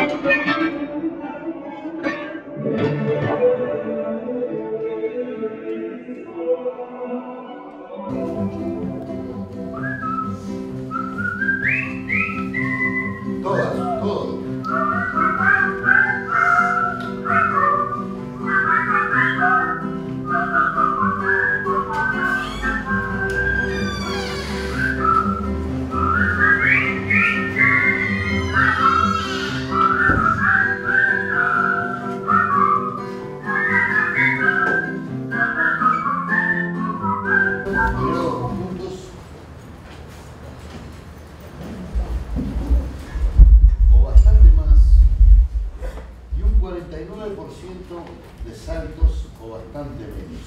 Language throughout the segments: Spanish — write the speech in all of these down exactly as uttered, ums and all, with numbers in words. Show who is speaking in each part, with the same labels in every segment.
Speaker 1: De saltos o bastante menos.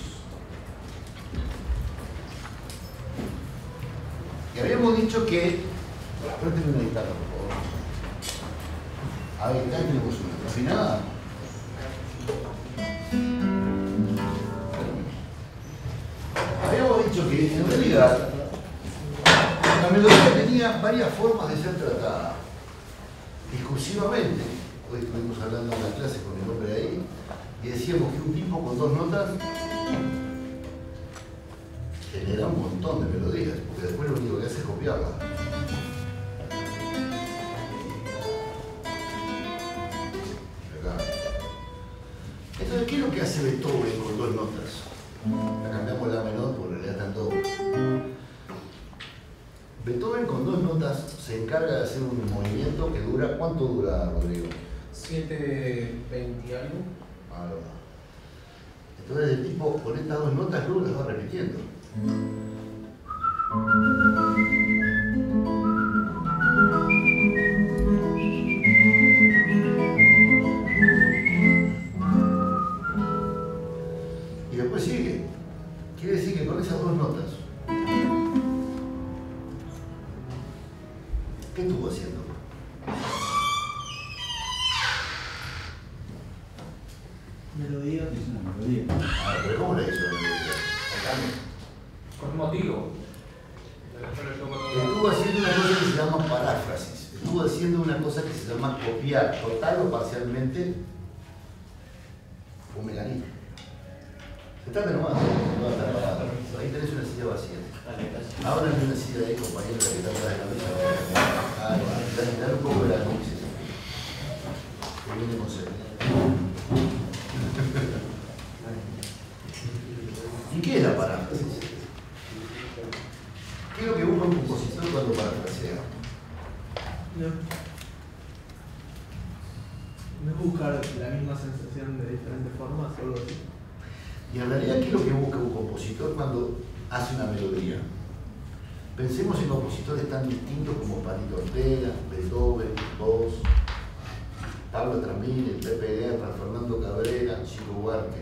Speaker 1: Y habíamos dicho que... Préstame una guitarra, por favor. Ahí está, tenemos una afinada. Habíamos dicho que en realidad la melodía tenía varias formas de ser tratada. Discursivamente, hoy estuvimos hablando en la clase con el hombre ahí, y decíamos que un tipo con dos notas genera un montón de melodías, porque después lo único que hace es copiarla. Acá. Entonces, ¿qué es lo que hace Beethoven con dos notas? La cambiamos la menor porque en realidad están dobles. Beethoven con dos notas se encarga de hacer un movimiento que dura... ¿Cuánto dura, Rodrigo?
Speaker 2: siete veinte algo.
Speaker 1: Ah, no. Entonces el tipo con estas dos notas luego las va repitiendo. Y después sigue. Quiere decir que con esas dos notas, ¿qué estuvo haciendo?
Speaker 3: Melodía. Es una melodía.
Speaker 1: Ah, pero ¿cómo la hizo la melodía?
Speaker 2: Con motivo.
Speaker 1: Estuvo haciendo una cosa que se llama paráfrasis. Estuvo haciendo una cosa que se llama copiar total o parcialmente un mecanismo. Se trata nomás, no va a estar parado. Ahí tenés una silla vacía. Ahora hay una silla ahí, compañero, que está atrás de la mesa. Ah, no, dale un poco de la luz. Que viene con sed. ¿Y qué es la paráfrasis? ¿Qué es lo que busca un compositor cuando parafrasea?
Speaker 3: No. No es buscar la misma sensación de diferentes formas o algo así.
Speaker 1: Y en realidad, ¿qué es lo que busca un compositor cuando hace una melodía? Pensemos en compositores tan distintos como Palito Ortega, Beethoven, Voss, Pablo Tramini, el Pepe Guerra, Fernando Cabrera, Chico Buarque.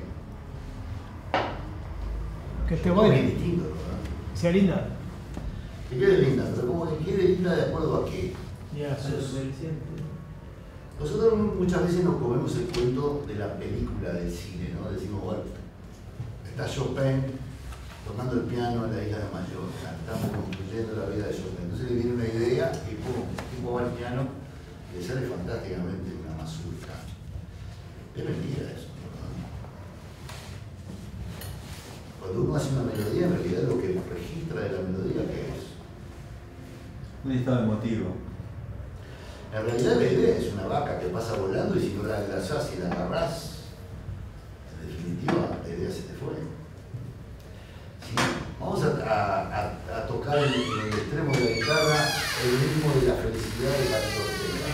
Speaker 4: Que esté bueno.
Speaker 1: Es distinto, ¿verdad?
Speaker 4: Sea linda.
Speaker 1: Que quede linda, pero como que quede linda de acuerdo a qué.
Speaker 4: Ya, sos...
Speaker 1: Nosotros muchas veces nos comemos el cuento de la película del cine, ¿no? Decimos, bueno, está Chopin tocando el piano en la isla de Mallorca, estamos construyendo la vida de Chopin. Entonces le viene una idea y pum, el tipo va al piano y le sale fantásticamente una mazurca. Es mentira eso, ¿verdad? Cuando uno hace una melodía, en realidad lo que registra de la melodía, ¿qué es?
Speaker 5: Un estado emotivo.
Speaker 1: En realidad la idea es una vaca que pasa volando y si no la engrasás y la agarrás, en definitiva la idea se te fue. ¿Sí? Vamos a, a, a, a tocar en, en el extremo de la guitarra el ritmo de la felicidad de la tortera.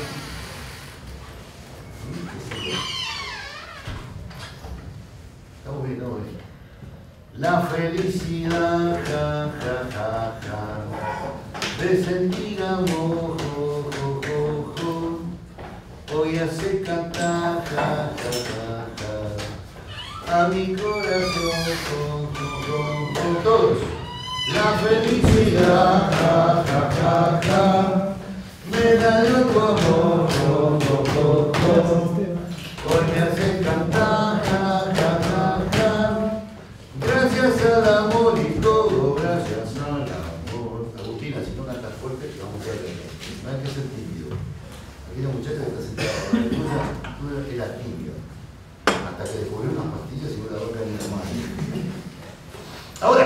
Speaker 1: Estamos bien, estamos bien. La felicidad, ja, ja, ja, ja, de sentir amor, jo, jo, jo, jo, hoy hace cantar, ja, ja, ja, ja, a mi corazón, jo, jo, jo, jo, todos. La felicidad, ja, ja, ja, ja, me da tu amor, jo, jo, jo, jo, hoy me hace cantar, ja, ja, ja, ja, gracias al amor y todo, gracias al amor. Agustina, si no cantas fuerte, te vamos a ver. No hay que ser tímido. Aquella muchacha que está sentada ahora, tú eras tibio, hasta que descubrió unas pastillas y una boca ni la mano. Ahora,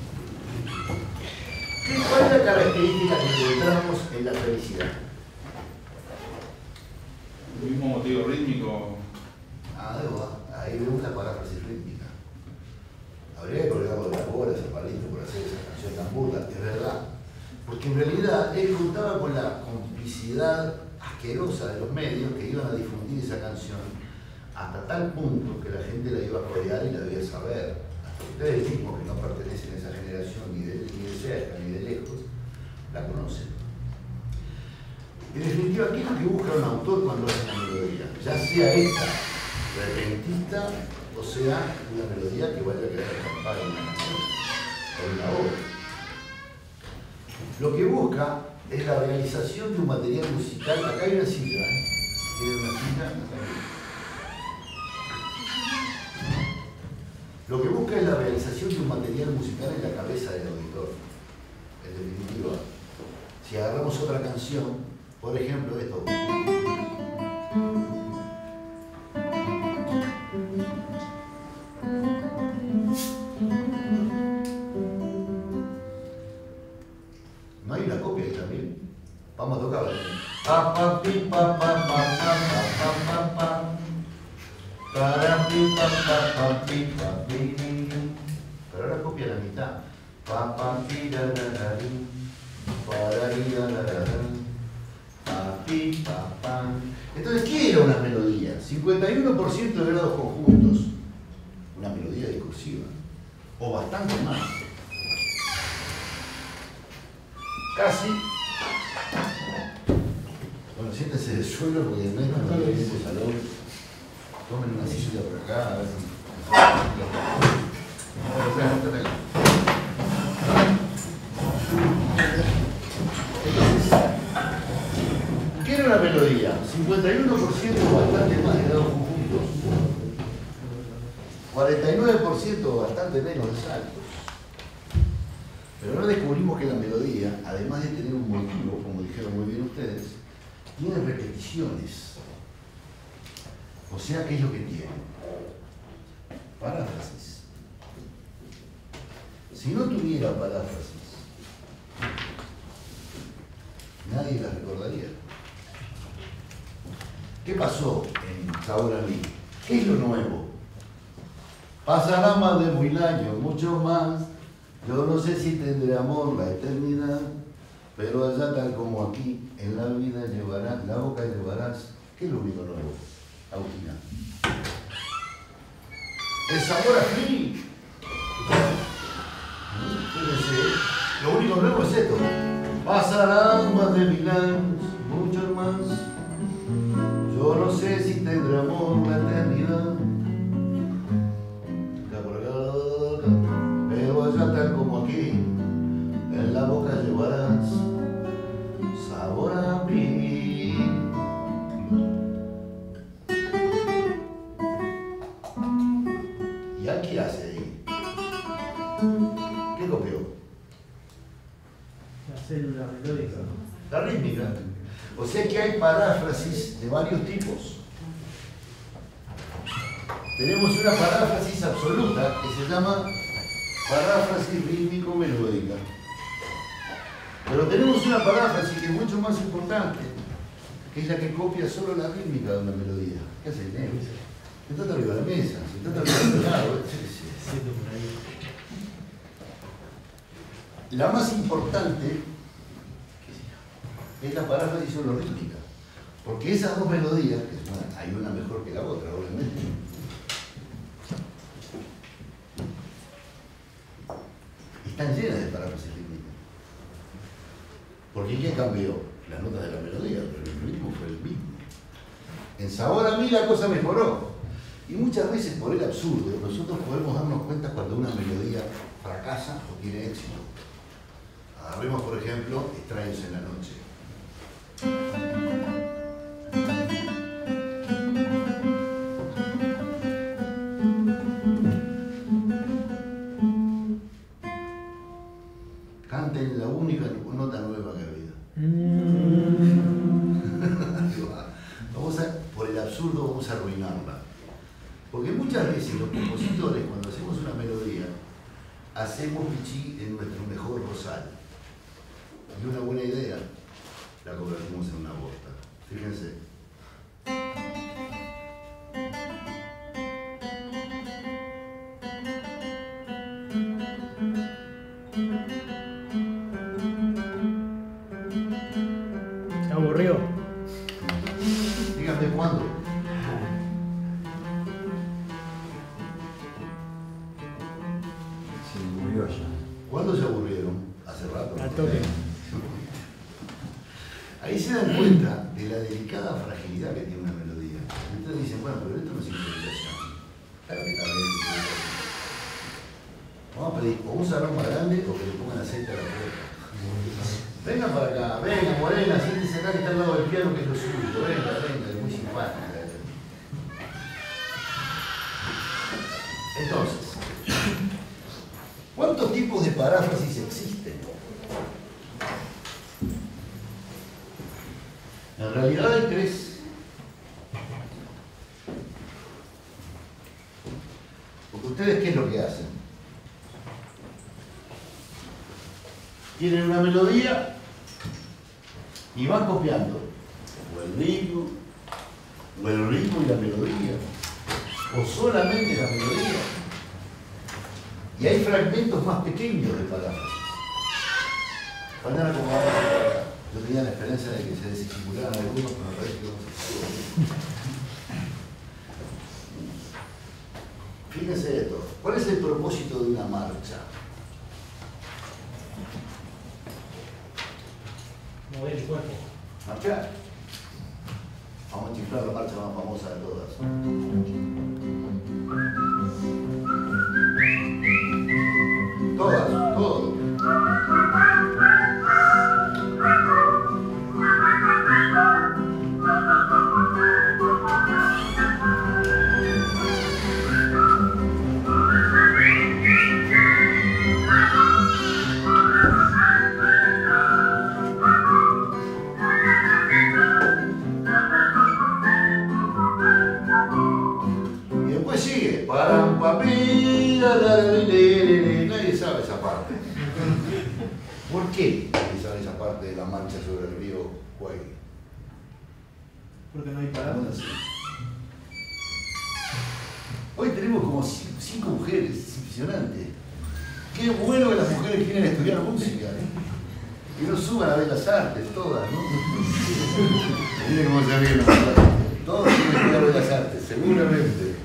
Speaker 1: ¿qué, ¿cuál es la característica que encontramos en la felicidad?
Speaker 6: El mismo motivo rítmico.
Speaker 1: Ah, ahí vemos la paráfrasis rítmica. Habría que colgarlo de la bola ese palito por hacer esa canción tan burda, es verdad. Porque en realidad él contaba con la complicidad asquerosa de los medios que iban a difundir esa canción hasta tal punto que la gente la iba a rodear y la iba a saber. Hasta ustedes mismos que no pertenecen a esa generación ni de, ni de cerca ni de lejos, la conocen. En definitiva, ¿qué es lo que busca un autor cuando hace una melodía? Ya sea esta, repentista, o sea, una melodía que vaya a quedar acampada en una canción o en una obra. Lo que busca es la realización de un material musical. Acá hay una silla, ¿eh? ¿Tiene una silla? Acá hay. Lo que busca es la realización de un material musical en la cabeza del auditor. En definitiva, si agarramos otra canción, por ejemplo, esto. ¿No hay una copia ahí también? Vamos a tocarla. Pa, pa, pi, pa, pa, pa, pa, pa, pa, pa. Para, pi, pa, pa, pa, pi, pa, pi. Pero ahora copia la mitad. Pa, pa, pi, la, la, la, li. Para, li, la, la, la, la. Pa, pi, pa, pa. Entonces, ¿qué era una melodía? cincuenta y uno por ciento de grados conjuntos. Una melodía discursiva. O bastante más. Casi. Bueno, siéntense del suelo porque en menos no hay tiempo salón. Tomen una silla por acá, a ver si. Entonces, ¿qué era una melodía? cincuenta y uno por ciento o bastante más de grados conjuntos. cuarenta y nueve por ciento o bastante menos de saltos. Pero ahora descubrimos que la melodía, además de tener un motivo, como dijeron muy bien ustedes, tiene repeticiones. O sea, ¿qué es lo que tiene? Paráfrasis. Si no tuviera paráfrasis, nadie la recordaría. ¿Qué pasó en Sabor a mí? ¿Qué es lo nuevo? Pasará más de mil años, mucho más. Yo no sé si tendré amor la eternidad, pero allá tal como aquí, en la vida llevarás, la boca llevarás. ¿Qué es lo único nuevo, Agustina? El sabor a mí. Fíjense, lo único nuevo es esto. Pasarán más de mil años, muchos más. Yo no sé si tendré amor la eternidad. Pero allá tal como aquí, en la boca llevarás sabor a mí. ¿Y aquí hace ahí? ¿Qué copió?
Speaker 3: La célula melódica.
Speaker 1: La rítmica. O sea que hay paráfrasis de varios tipos. Tenemos una paráfrasis absoluta que se llama paráfrasis rítmico-melódica. Pero tenemos una paráfrasis que es mucho más importante, que es la que copia solo la rítmica de una melodía. ¿Qué hace el negro? Sentate arriba de la mesa, sentate arriba del lado. La más importante es la paráfrasis solo rítmica. Porque esas dos melodías, que bueno, hay una mejor que la otra, obviamente, están llenas de paráfrasis rítmicas. Porque ¿qué cambió? Las notas de la melodía, pero el ritmo fue el mismo. En Sabor a mí la cosa mejoró. Y muchas veces por el absurdo, nosotros podemos darnos cuenta cuando una melodía fracasa o tiene éxito. Agarremos, por ejemplo, Extraños en la noche. Canten la única nota nueva que ha habido. Mm. imaginarla. Porque muchas veces los compositores, cuando hacemos una melodía, hacemos pichí en nuestro mejor rosal. Y una buena idea la convertimos en una aborta. Fíjense.
Speaker 4: Se aburrió.
Speaker 1: Díganme cuándo.
Speaker 5: Se murió ya.
Speaker 1: ¿Cuándo se aburrieron? Hace rato.
Speaker 4: Al toque.
Speaker 1: Ahí se dan cuenta de la delicada fragilidad que tiene una melodía. Entonces dicen, bueno, pero esto no es improvisación. Claro que también es improvisación. Vamos a pedir o un salón más grande o que le pongan aceite a la puerta. Vengan para acá, venga, Morena, siéntese acá que está al lado del piano, que es lo suyo. Venga, venga, es muy simpática. Entonces, ¿cuántos tipos de paráfrasis existen? En realidad hay tres. Porque ustedes, ¿qué es lo que hacen? Tienen una melodía y van copiando o el ritmo, o el ritmo y la melodía, o solamente la melodía. Y hay fragmentos más pequeños de paráfrasis. Van a acomodar acá. Yo tenía la esperanza de que se desestimularan algunos, pero me parece que no se pudo. Fíjense esto. ¿Cuál es el propósito de una marcha?
Speaker 7: Mover el cuerpo.
Speaker 1: Marchar. Vamos a chiflar la marcha más famosa de todas. Todas, todo. Nadie sabe esa parte. ¿Por qué nadie sabe esa parte de la marcha sobre el río Kwai?
Speaker 3: Porque no hay parámetros.
Speaker 1: Hoy tenemos como cinco mujeres, es impresionante. Qué bueno que las mujeres quieren estudiar música. Que no suban a Bellas Artes, todas, ¿no? Miren cómo se ríen. Todos quieren estudiar Bellas Artes, seguramente.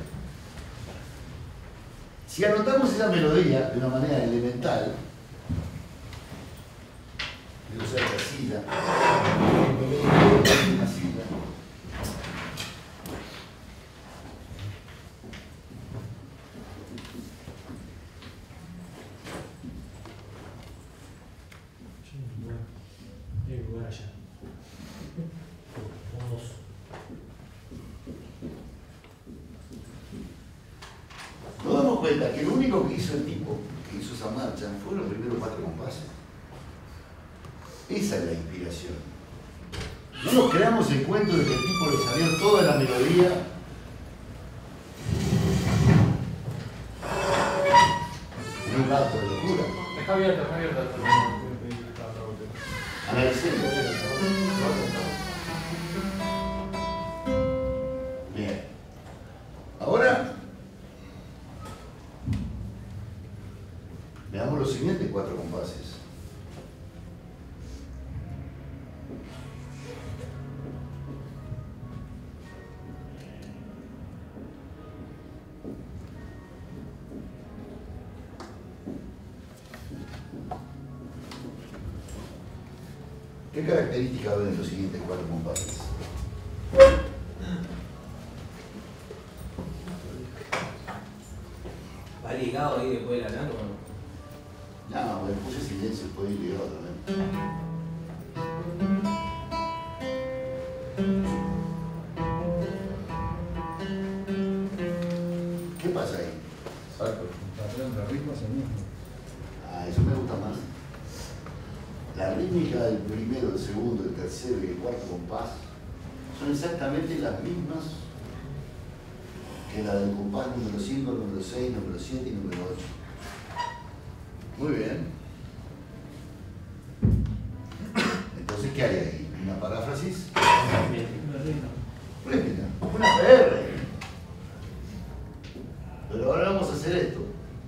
Speaker 1: Si anotamos esa melodía de una manera elemental, de usar la silla, una silla,
Speaker 7: Hay un lugar allá. Vamos.
Speaker 1: nos damos cuenta que lo único que hizo el tipo, que hizo esa marcha, fueron los primeros cuatro compases. Esa es la inspiración. No nos creamos el cuento de que el tipo le salió toda la melodía. En un rato de locura.
Speaker 2: Está abierto, está abierto.
Speaker 1: Analicemos. Bien. Ahora veamos los siguientes cuatro compases. ¿Qué características ven en los siguientes cuatro compases?
Speaker 8: ¿Va ligado ahí después de la nano o no?
Speaker 1: No, me puse silencio, puede ir ligado también. ¿Qué pasa ahí?
Speaker 5: Exacto, el patrón de ritmo es el mismo.
Speaker 1: Ah, eso me gusta más. La rítmica del primero, del segundo, del tercero y el cuarto compás son exactamente las mismas que es la del compás número cinco, número seis, número siete y número ocho. Muy bien. Entonces, ¿qué hay ahí? ¿Una paráfrasis? Rítmica. Una P R. Pero ahora vamos a hacer esto.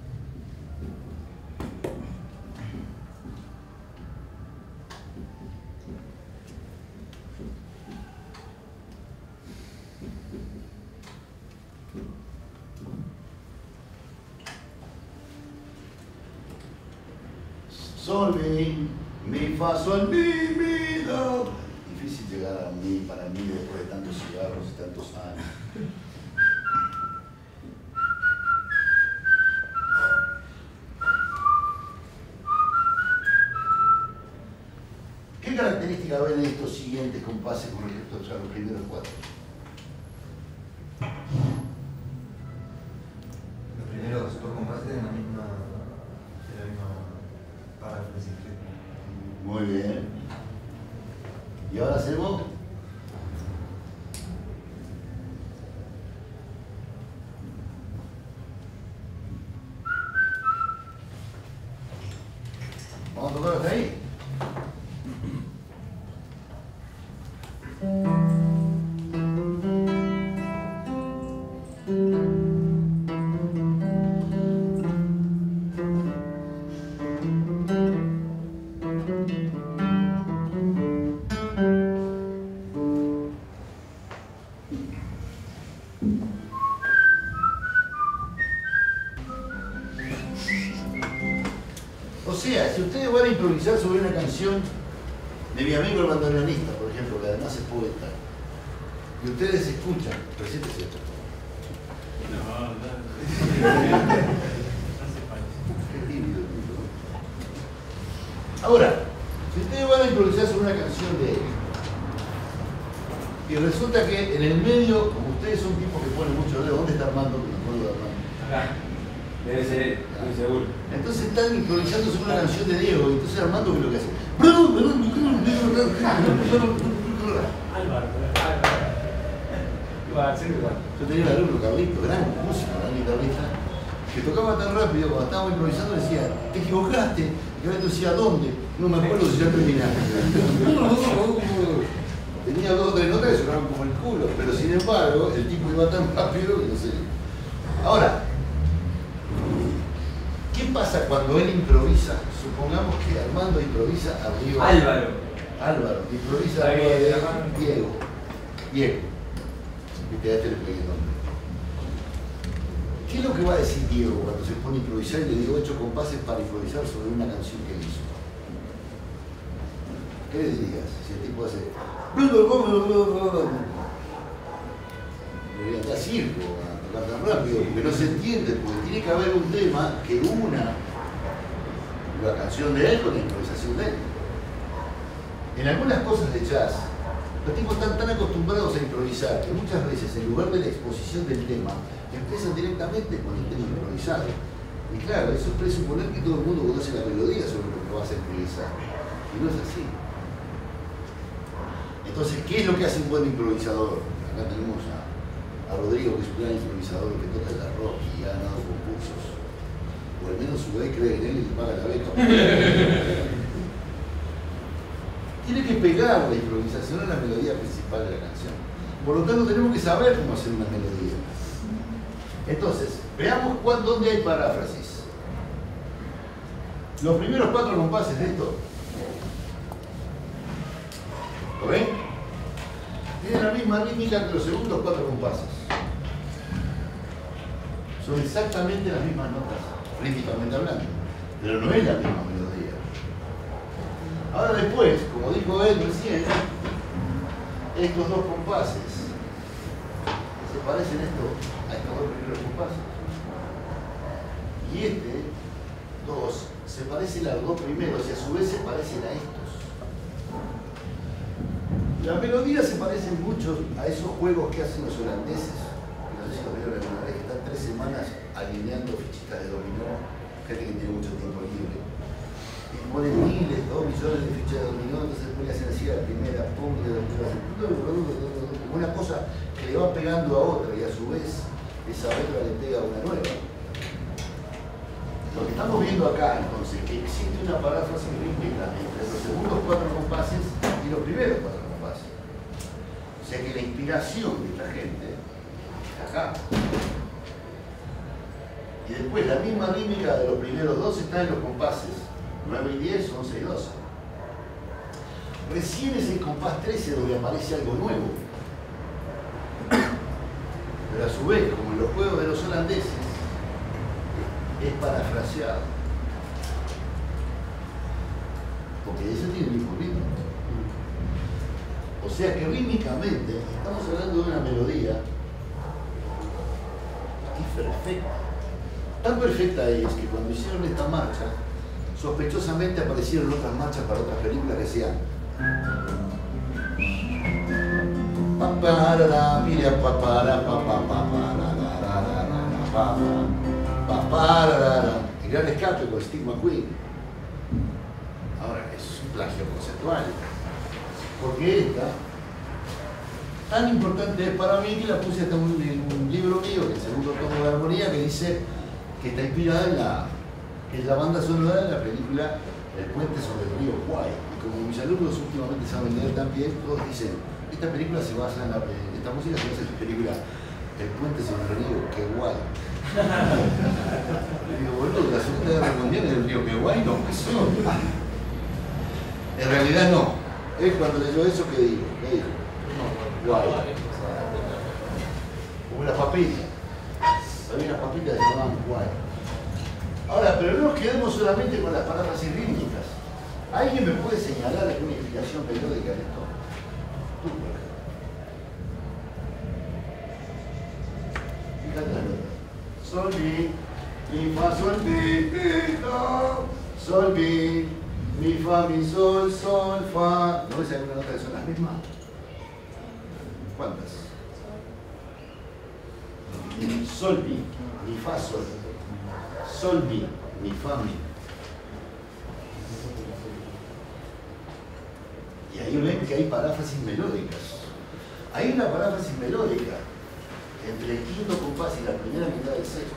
Speaker 1: Sol, mi, mi, fa, sol, mi, mi, do. Difícil llegar a mí, para mí, después de tantos cigarros y tantos años. ¿Qué características ven en estos siguientes compases con respecto a los primeros cuatro?
Speaker 9: Los primeros dos compases en la misma, en la misma paráfrasis.
Speaker 1: Muy bien. ¿Y ahora hacemos? ¿Vamos a tocar hasta ahí? O sea, si ustedes van a improvisar sobre una canción de mi amigo el bandoneonista, por ejemplo, que además es poeta, y ustedes escuchan, preséntese.
Speaker 6: No, no.
Speaker 1: Qué tímido el tipo, ¿no? Ahora, si ustedes van a improvisar sobre una canción de él, y resulta que en el medio, como ustedes son tipos que ponen mucho dedo, ¿dónde está Armando? Que no puedo Armando.
Speaker 8: Acá. Debe ser él, estoy seguro.
Speaker 1: Entonces están improvisando sobre una canción de Diego, y entonces Armando, ¿qué es lo que hace?
Speaker 7: Álvaro.
Speaker 8: Iba a ser igual.
Speaker 1: Yo tenía un alumno, Carlito, gran músico, gran guitarrista, que tocaba tan rápido, cuando estábamos improvisando decía, te equivocaste, y Carlito decía, ¿dónde? No me acuerdo si ya terminaste. Tenía dos o tres notas que sonaban como el culo, pero sin embargo, el tipo iba tan rápido que no sé. Ahora, ¿qué pasa cuando él improvisa? Supongamos que Armando improvisa arriba.
Speaker 8: Álvaro.
Speaker 1: Álvaro, improvisa
Speaker 8: Está
Speaker 1: arriba
Speaker 8: bien,
Speaker 1: de
Speaker 8: Armando.
Speaker 1: Diego. Diego. Viste, a este le pegué el nombre. ¿Qué es lo que va a decir Diego cuando se pone a improvisar y le digo ocho compases para improvisar sobre una canción que él hizo? ¿Qué le dirías si el tipo hace... Debería estar circo, a tocar tan rápido, porque no se entiende, porque tiene que haber un tema que una la canción de él con la improvisación de él. En algunas cosas de jazz, los tipos están tan acostumbrados a improvisar que muchas veces en lugar de la exposición del tema, empiezan directamente con el tema improvisado. Y claro, eso es presuponer que todo el mundo conoce la melodía sobre lo que vas a improvisar. Y no es así. Entonces, ¿qué es lo que hace un buen improvisador? Acá tenemos a, a Rodrigo, que es un gran improvisador que toca el rock y ha ganado concursos. O al menos su vez cree en él y le paga la beca. Tiene que pegar la improvisación a la melodía principal de la canción. Por lo tanto, tenemos que saber cómo hacer una melodía. Entonces, veamos cuál, dónde hay paráfrasis. Los primeros cuatro compases de esto. ¿Lo ven? Tienen la misma rítmica que los segundos cuatro compases. Son exactamente las mismas notas, rítmicamente hablando, pero no es la misma melodía. Ahora después, como dijo él recién, estos dos compases se parecen esto, a estos dos primeros compases. Y este, dos, se parecen a los dos primeros y a su vez se parecen a estos. Las melodías se parecen mucho a esos juegos que hacen los holandeses, que no sé si lo vieron alguna vez, que están tres semanas alineando fichitas de dominó, gente que tiene mucho tiempo libre. Y ponen miles, dos millones de fichas de dominó, entonces después le hacen así a la primera, pum, y después hacen como una cosa que le va pegando a otra y a su vez esa otra le pega una nueva. Lo que estamos viendo acá, entonces, que existe una paráfrasis rítmica entre los segundos cuatro compases y los primeros cuatro compases. O sea que la inspiración de esta gente está acá. Y después la misma rítmica de los primeros dos está en los compases nueve y diez, once y doce. Recién es el compás trece donde aparece algo nuevo. Pero a su vez, como en los juegos de los holandeses, es parafraseado. Porque ese tiene el mismo ritmo. O sea que rítmicamente estamos hablando de una melodía que es perfecta. Tan perfecta es que cuando hicieron esta marcha, sospechosamente aparecieron otras marchas para otras películas que decían el gran escape con Steve McQueen. Ahora, es un plagio conceptual. Porque esta, tan importante es para mí que la puse hasta en un, un libro mío, que es el segundo tomo de armonía, que dice que está inspirada en la, que es la banda sonora de la película El puente sobre el río Kwai. Y como mis alumnos últimamente saben leer también, todos dicen, esta película se basa en la, esta música se basa en la película El puente sobre el río Kwai. Le digo, boludo, la Segunda Guerra Mundial en el río Kwai no empezó. En realidad no. Es cuando leyó eso que dijo, ¿qué dijo? Guay. Como las papitas. Había unas papitas que se llamaban guay. Ahora, pero no nos quedemos solamente con las palabras rítmicas. ¿Alguien me puede señalar alguna explicación melódica de esto? Tú, por ejemplo. Fíjate la nota. Sol, mi, mi, fa, sol, mi, mi, do, sol, mi, mi, fa, mi, sol, sol, fa. ¿No ves alguna nota que son las mismas? ¿Cuántas? Sol, mi, mi, fa, sol. Sol, mi, mi, fa, mi. Y ahí ven que hay paráfrasis melódicas. Hay una paráfrasis melódica entre el quinto compás y la primera mitad del sexto.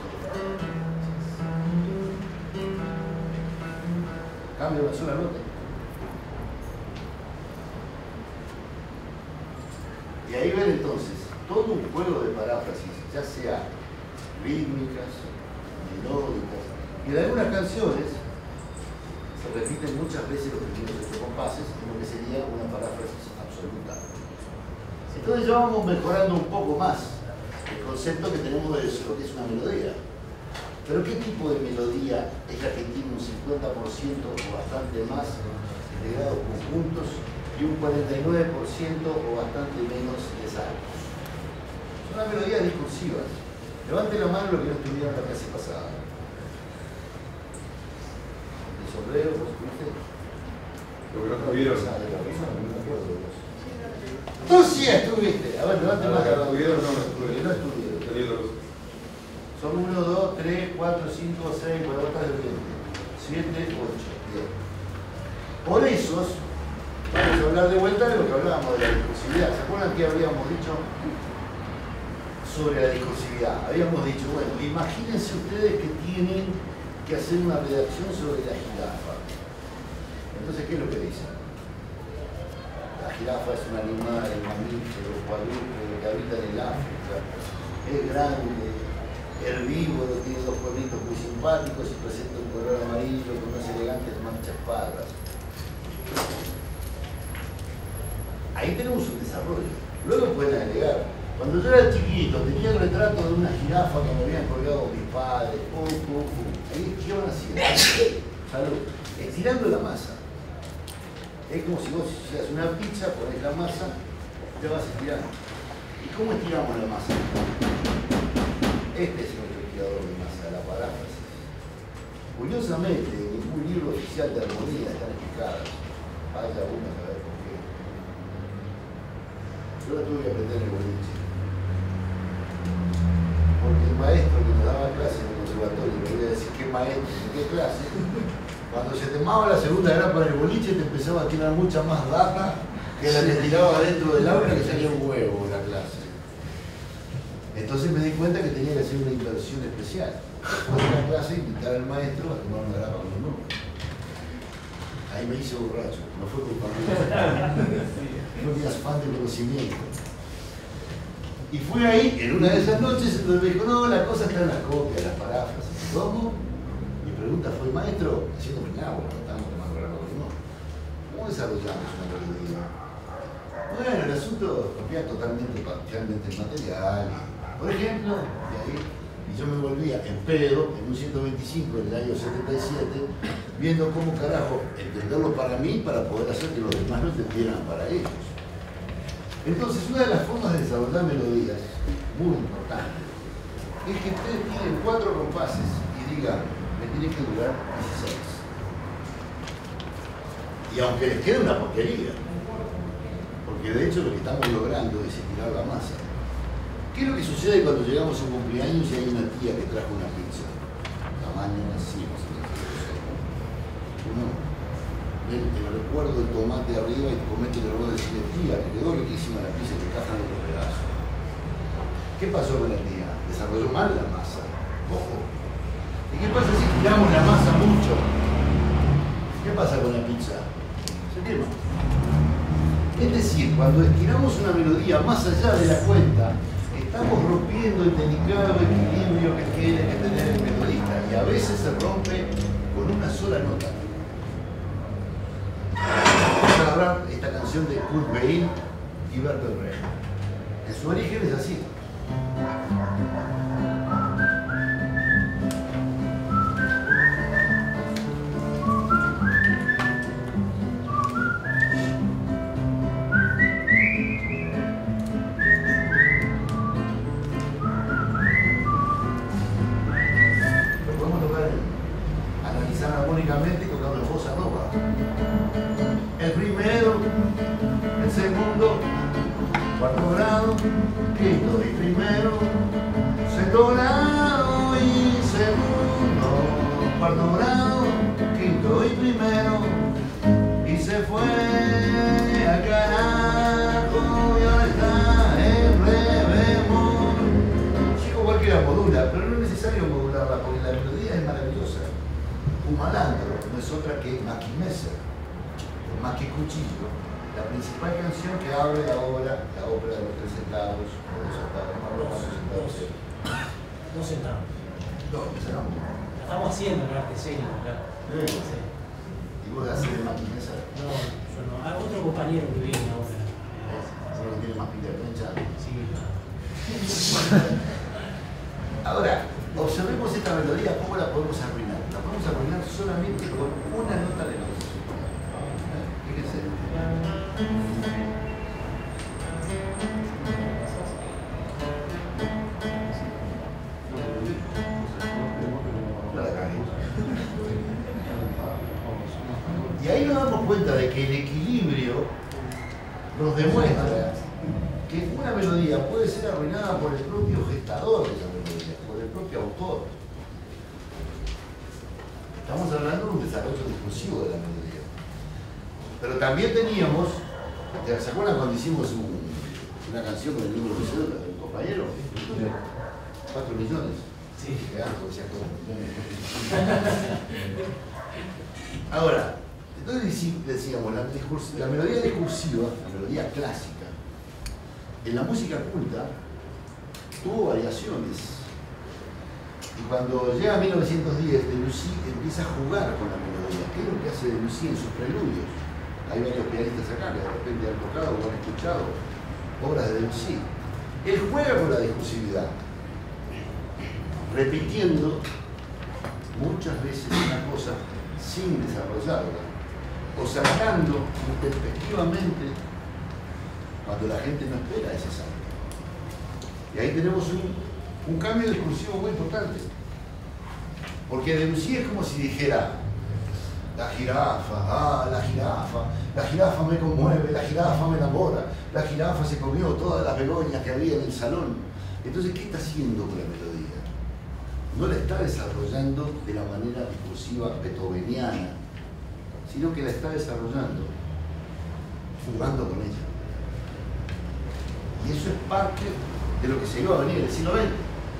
Speaker 1: Cambia una sola nota. Y ahí ven entonces todo un juego de paráfrasis, ya sea rítmicas, melódicas, y en algunas canciones se repiten muchas veces los primeros ocho compases, en lo que sería una paráfrasis absoluta. Entonces ya vamos mejorando un poco más el concepto que tenemos de eso, lo que es una melodía. Pero ¿qué tipo de melodía es la que tiene un cincuenta por ciento o bastante más de grados conjuntos y un cuarenta y nueve por ciento o bastante menos de saltos? Son las melodías discursivas. Levante la mano lo que no estuvieron la clase pasada. El sombrero, ¿vos viste?
Speaker 5: Lo que no estuvieron.
Speaker 1: Tú sí estuviste. A ver, levante la mano.
Speaker 5: Estuvieron, no, no
Speaker 1: estuvieron. No estuvieron. Son uno, dos, tres, cuatro, cinco, seis, bueno, acá de siete, ocho, diez. Por esos, vamos a hablar de vuelta de lo que hablábamos de la discursividad. ¿Se acuerdan que habíamos dicho sobre la discursividad? Habíamos dicho, bueno, imagínense ustedes que tienen que hacer una redacción sobre la jirafa. Entonces, ¿qué es lo que dicen? La jirafa es un animal, el mamífero, cuadrúpedo que habita en el África. Es grande, herbívoro, tiene dos cuernitos muy simpáticos y presenta un color amarillo con unas elegantes manchas pardas. Ahí tenemos un desarrollo. Luego pueden agregar. Cuando yo era chiquito tenía el retrato de una jirafa que me habían colgado mis padres. Pum, pum, pum. Ahí, ¿qué van haciendo? Salud. Estirando la masa. Es como si vos hicieras una pizza, pones la masa, te vas estirando. ¿Y cómo estiramos la masa? Este es nuestro estirador de masa, la paráfrasis. Curiosamente, en ningún libro oficial de armonía están explicadas. Vaya uno a saber por qué. Yo la tuve que aprender en el boliche. Porque el maestro que nos daba clase en el conservatorio, me quería decir qué maestro, en qué clase, cuando se tomaba la segunda grapa en el boliche te empezaba a tirar mucha más data que la que tiraba dentro del aula que salía un huevo en la clase. Entonces me di di cuenta que tenía que hacer una inversión especial. Después de la clase, invitar al maestro a tomar una grapa con los números. Ahí me hice borracho, no fue culpa mía. Fue mi afán de conocimiento. Y fue ahí, en una de esas noches, donde me dijo, no, la cosa está en las copias, las paráfrasis. ¿Cómo? Mi pregunta fue, maestro, haciendo mi agua, no estamos tomando grapa con los números. ¿Cómo desarrollamos una melodía? Bueno, el asunto copia totalmente, parcialmente el material. Por ejemplo, de ahí, y yo me volvía en pedo, en un ciento veinticinco del año setenta y siete, viendo cómo carajo entenderlo para mí para poder hacer que los demás lo entendieran para ellos. Entonces, una de las formas de desarrollar melodías, muy importante, es que ustedes tienen cuatro compases y digan, me tiene que durar dieciséis. Y aunque les quede una porquería, porque de hecho lo que estamos logrando es estirar la masa. ¿Qué es lo que sucede cuando llegamos a un cumpleaños y hay una tía que trajo una pizza? Tamaño así, no sé qué. Uno ve el recuerdo del tomate arriba y comete el error de decirle, tía, que quedó riquísima la pizza y te cajan otro pedazo. ¿Qué pasó con la tía? Desarrolló mal la masa. Ojo. ¿Y qué pasa si estiramos la masa mucho? ¿Qué pasa con la pizza? Se quema. Es decir, cuando estiramos una melodía más allá de la cuenta, estamos rompiendo el delicado equilibrio que tiene que tener el melodista y a veces se rompe con una sola nota. Vamos a agarrar esta canción de Kurt Weill y Bertolt Brecht. En su origen es así. Y tocando en bossa nova. El primero, el segundo, cuarto grado, quinto y primero, sexto grado y segundo, cuarto grado, quinto y primero, y se fue al carajo y ahora está en re bemol. Chico, cualquiera modula, pero no es necesario modularla porque la melodía es maravillosa. Un malandro no es otra que Mackie Messer, más que Cuchillo, la principal canción que abre la obra, la ópera de los tres centavos, o dos centavos, no,
Speaker 10: Dos,
Speaker 1: dos centavos.
Speaker 10: dos. Dos centavos.
Speaker 1: Dos, centavos.
Speaker 10: La estamos haciendo en arte escénico, claro.
Speaker 1: Eh,
Speaker 10: Sí.
Speaker 1: ¿Y vos haces de Mackie Messer?
Speaker 10: No, yo no. Ah, otro compañero que viene ahora.
Speaker 1: Solo tiene más pinta de plancha.
Speaker 10: Sí, claro.
Speaker 1: Ahora, observemos esta melodía, ¿cómo la podemos arruinar? La podemos arruinar solamente con una nota de voz. Fíjense. Y ahí nos damos cuenta de que el equilibrio nos demuestra que una melodía puede ser arruinada por el propio gestador de esa melodía, por el propio autor. Estamos hablando de un desarrollo discursivo de la melodía. Pero también teníamos, ¿se acuerdan cuando hicimos un, una canción con el número de cédula del compañero? Cuatro millones.
Speaker 10: Sí.
Speaker 1: Que algo decía cuatro millones. Ahora, entonces decíamos, la, discurs, la melodía discursiva, la melodía clásica, en la música culta tuvo variaciones. Y cuando llega a mil novecientos diez, Debussy empieza a jugar con la melodía. ¿Qué es lo que hace Debussy en sus preludios? Hay varios pianistas acá que de repente han tocado o han escuchado obras de Debussy. Él juega con la discursividad, repitiendo muchas veces una cosa sin desarrollarla, o saltando intempestivamente cuando la gente no espera ese salto. Y ahí tenemos un, un cambio discursivo muy importante. Porque Debussy es como si dijera, la jirafa, ah, la jirafa, la jirafa me conmueve, la jirafa me enamora, la jirafa se comió todas las begonias que había en el salón. Entonces, ¿qué está haciendo con la melodía? No la está desarrollando de la manera discursiva beethoveniana, sino que la está desarrollando jugando con ella. Y eso es parte de lo que se iba a venir en el siglo veinte.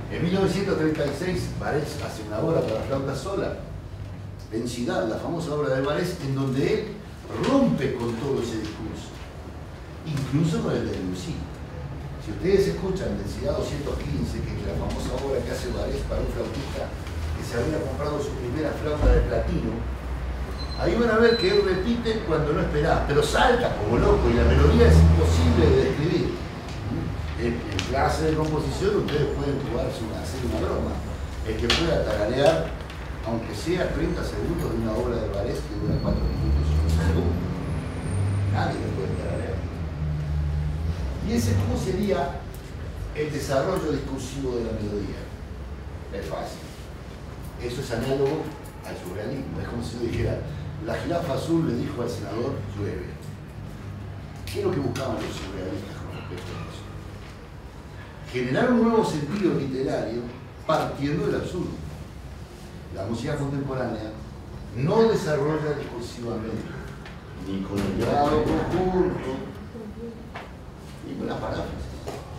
Speaker 1: En mil novecientos treinta y seis, Barés hace una obra para flauta sola, Densidad, la famosa obra de Barés, en donde él rompe con todo ese discurso, incluso con el de Debussy. Si ustedes escuchan Densidad doscientos quince, que es la famosa obra que hace Barés para un flautista que se había comprado su primera flauta de platino, ahí van a ver que él repite cuando no esperaba, pero salta como loco y la melodía es imposible de describir. En, en clase de composición ustedes pueden jugarse una, hacer una broma. El que pueda tararear, aunque sea treinta segundos de una obra de Barés que dura cuatro minutos o un segundo, nadie lo puede tararear. Y ese cómo sería el desarrollo discursivo de la melodía. Es fácil. Eso es análogo al surrealismo. Es como si yo dijera, la jirafa azul le dijo al senador, llueve. ¿Qué es lo que buscaban los surrealistas con respecto a eso? Generar un nuevo sentido literario partiendo del absurdo. La música contemporánea no desarrolla discursivamente, ni con el grado conjunto, ni con las paráfrasis.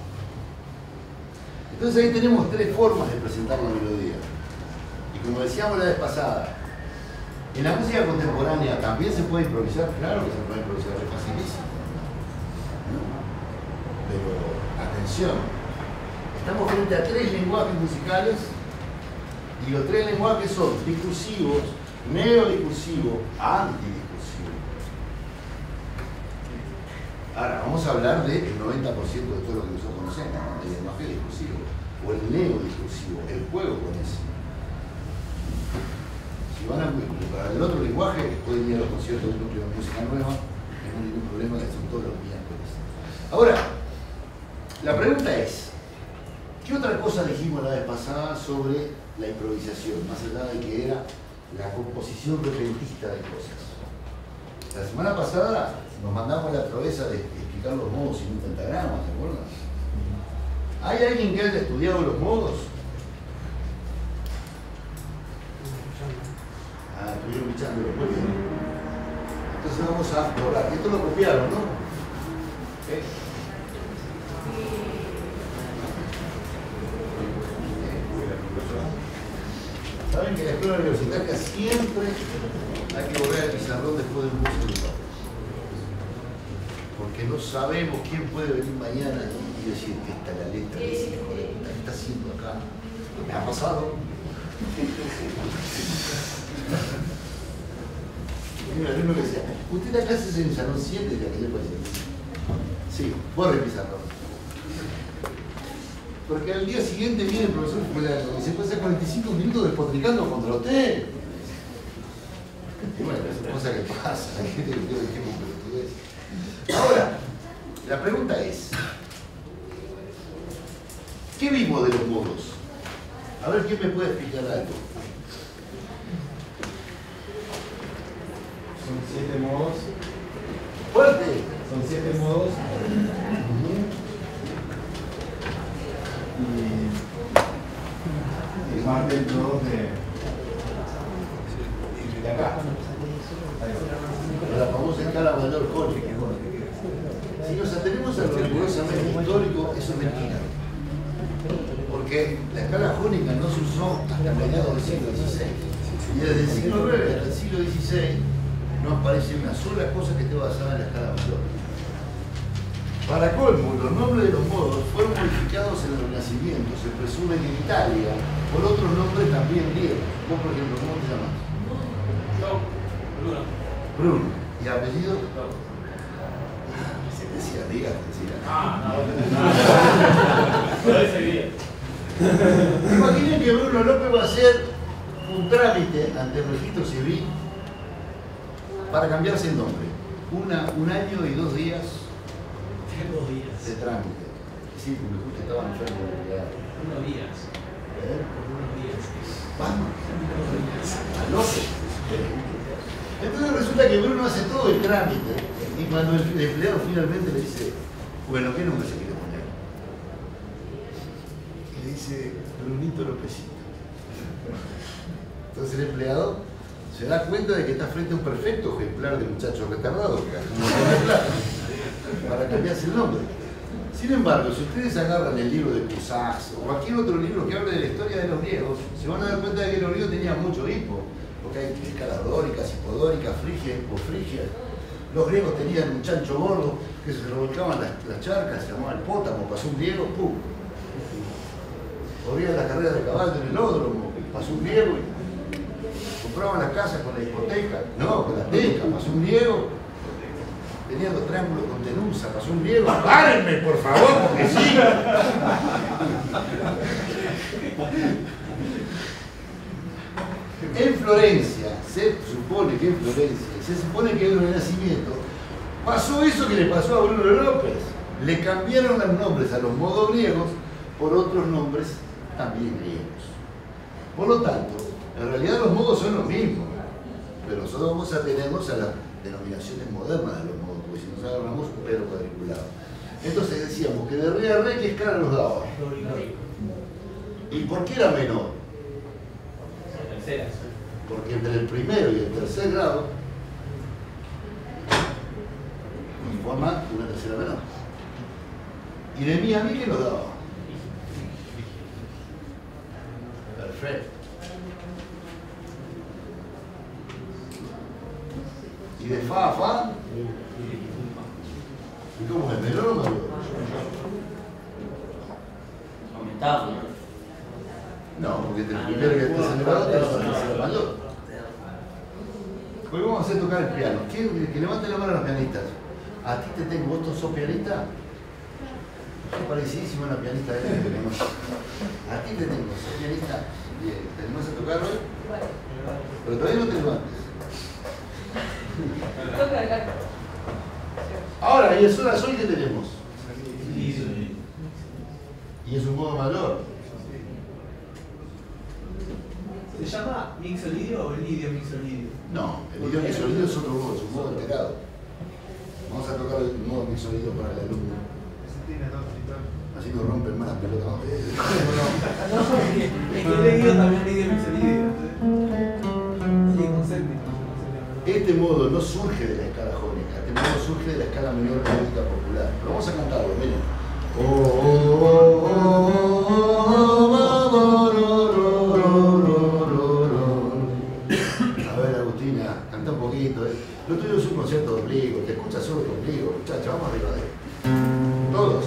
Speaker 1: Entonces ahí tenemos tres formas de presentar la melodía. Y como decíamos la vez pasada, en la música contemporánea también se puede improvisar, claro que se puede improvisar, es facilísimo. ¿No? Pero, atención, estamos frente a tres lenguajes musicales y los tres lenguajes son discursivos, neodiscursivo, antidiscursivo. Ahora, vamos a hablar del noventa por ciento de todo lo que nosotros conocemos, ¿no? El lenguaje discursivo o el neodiscursivo, el juego con ese. Si van a para el otro lenguaje, pueden ir a los conciertos de núcleo de música nueva, no hay ningún problema, que son todos los miércoles. Ahora, la pregunta es, ¿qué otra cosa dijimos la vez pasada sobre la improvisación, más allá de que era la composición repentista de cosas? La semana pasada nos mandamos la proeza de explicar los modos sin un pentagrama, ¿se acuerdan? ¿Hay alguien que haya estudiado los modos? Ah, estuvieron escuchándolo, muy bien. Entonces vamos a borrar. Esto lo copiaron, ¿no? ¿Eh? Saben que en la escuela universitaria siempre hay que borrar el pizarrón después del curso de papel. Porque no sabemos quién puede venir mañana y decir que esta es la letra de ese hijo de puta, ¿qué está haciendo acá? ¿Me ha pasado? Mira, uno que decía, usted da clases en el salón siete de aquella paciente. Sí, borre el pizarrón. Porque al día siguiente viene el profesor fulano y se pasa cuarenta y cinco minutos despotricando contra usted. Y bueno, es cosa que pasa, hay gente que tiene el tiempo portugués. Ahora, la pregunta es, ¿qué vimos de los modos? A ver quién me puede explicar algo.
Speaker 9: Son siete modos.
Speaker 1: ¡Fuerte!
Speaker 9: Son siete modos. Y, y parten todos de, de acá.
Speaker 1: La famosa escala mayor jónica. Si nos atenemos a lo rigurosamente histórico, eso es mentira. Porque la escala jónica no se usó hasta mediados del siglo dieciséis. Y desde el siglo nueve hasta el siglo dieciséis no aparece una sola cosa que esté basada en la escala mayor. Para colmo, los nombres de los modos fueron modificados en el Renacimiento, se presume que en Italia, por otros nombres también griegos. Vos, por ejemplo, ¿cómo te llamas?
Speaker 2: No, Bruno.
Speaker 1: Bruno. ¿Y apellido?
Speaker 2: No.
Speaker 1: Se decía, diga, decía.
Speaker 2: Ah, no. No ese día.
Speaker 1: Imaginen que Bruno López va a hacer un trámite ante el registro civil para cambiarse el nombre. Una, un año y dos días
Speaker 10: Dos días.
Speaker 1: de trámite. Sí, porque justo estaba enfermo de empleado.
Speaker 10: Unos días.
Speaker 1: ¿Eh?
Speaker 10: Por unos días.
Speaker 1: Vamos.
Speaker 10: Unos días.
Speaker 1: Al loco. Entonces resulta que Bruno hace todo el trámite y cuando el empleado finalmente le dice, bueno, ¿qué nombre se quiere poner? Y le dice, Brunito Lópezito. Entonces el empleado se da cuenta de que está frente a un perfecto ejemplar de muchacho retardado que gastó un montón de plata para cambiarse el nombre. Sin embargo, si ustedes agarran el libro de Cusax o cualquier otro libro que hable de la historia de los griegos, se van a dar cuenta de que los griegos tenían mucho hipo, porque hay escalas dóricas, hipodóricas, frigias, hipofrigias. Los griegos tenían un chancho gordo que se revolcaban las, las charcas, se llamaba el pótamo, pasó un griego, ¡pum! Corrían las carreras de caballo en el ódromo, pasó un griego y compraban las casas con la hipoteca, no, con la teca, pasó un griego. Tenían los triángulos con tenusa, pasó un griego. ¡Párenme, por favor, porque sí! En Florencia, se supone que en Florencia, se supone que en el Renacimiento, pasó eso que le pasó a Bruno López. Le cambiaron los nombres a los modos griegos por otros nombres también griegos. Por lo tanto, en realidad los modos son los mismos, pero nosotros vamos a tenernos a las denominaciones modernas de los modos, porque si nos agarramos un pero cuadriculado. Entonces decíamos que de re a re, ¿qué escala nos daba? ¿Y por qué era menor? Porque entre el primero y el tercer grado nos forma una tercera menor. ¿Y de mí a mí qué nos daba? Perfecto. ¿Y de fa a fa? ¿Y cómo es? ¿Menor o mayor?
Speaker 8: Aumentado.
Speaker 1: No, porque entre el primero y el tercer grado tenemos una tercera mayor. Hoy vamos a hacer tocar el piano. Quiero que, que levanten la mano a los pianistas. A ti te tengo, ¿vos sos pianista? Es parecidísimo a una pianista de la que tenemos. A ti te tengo, sos pianista. Bien, ¿te animás a tocar hoy? Pero todavía no te levantes. Ahora, y es hora hoy que tenemos. Y es un modo mayor.
Speaker 3: ¿Se llama mixolidio o lidio mixolidio?
Speaker 1: No, el lidio mixolidio es otro modo, es un modo alterado. Vamos a tocar el modo mixolidio para el alumno.
Speaker 5: Ese tiene dos tritón.
Speaker 1: Así nos rompen más las pelotas.
Speaker 3: No, porque es que he leído también lidio mixolidio. Sí, con séptimo.
Speaker 1: Este modo no surge de la escala jónica, este modo surge de la escala menor melódica popular. Lo vamos a cantarlo, miren. Oh, oh, oh, oh, oh, a ver, Agustina, canta un poquito. Eh. Lo tuyo es un concierto de ombligo, te escuchas solo tu ombligo, muchacha, vamos arriba de él. Todos.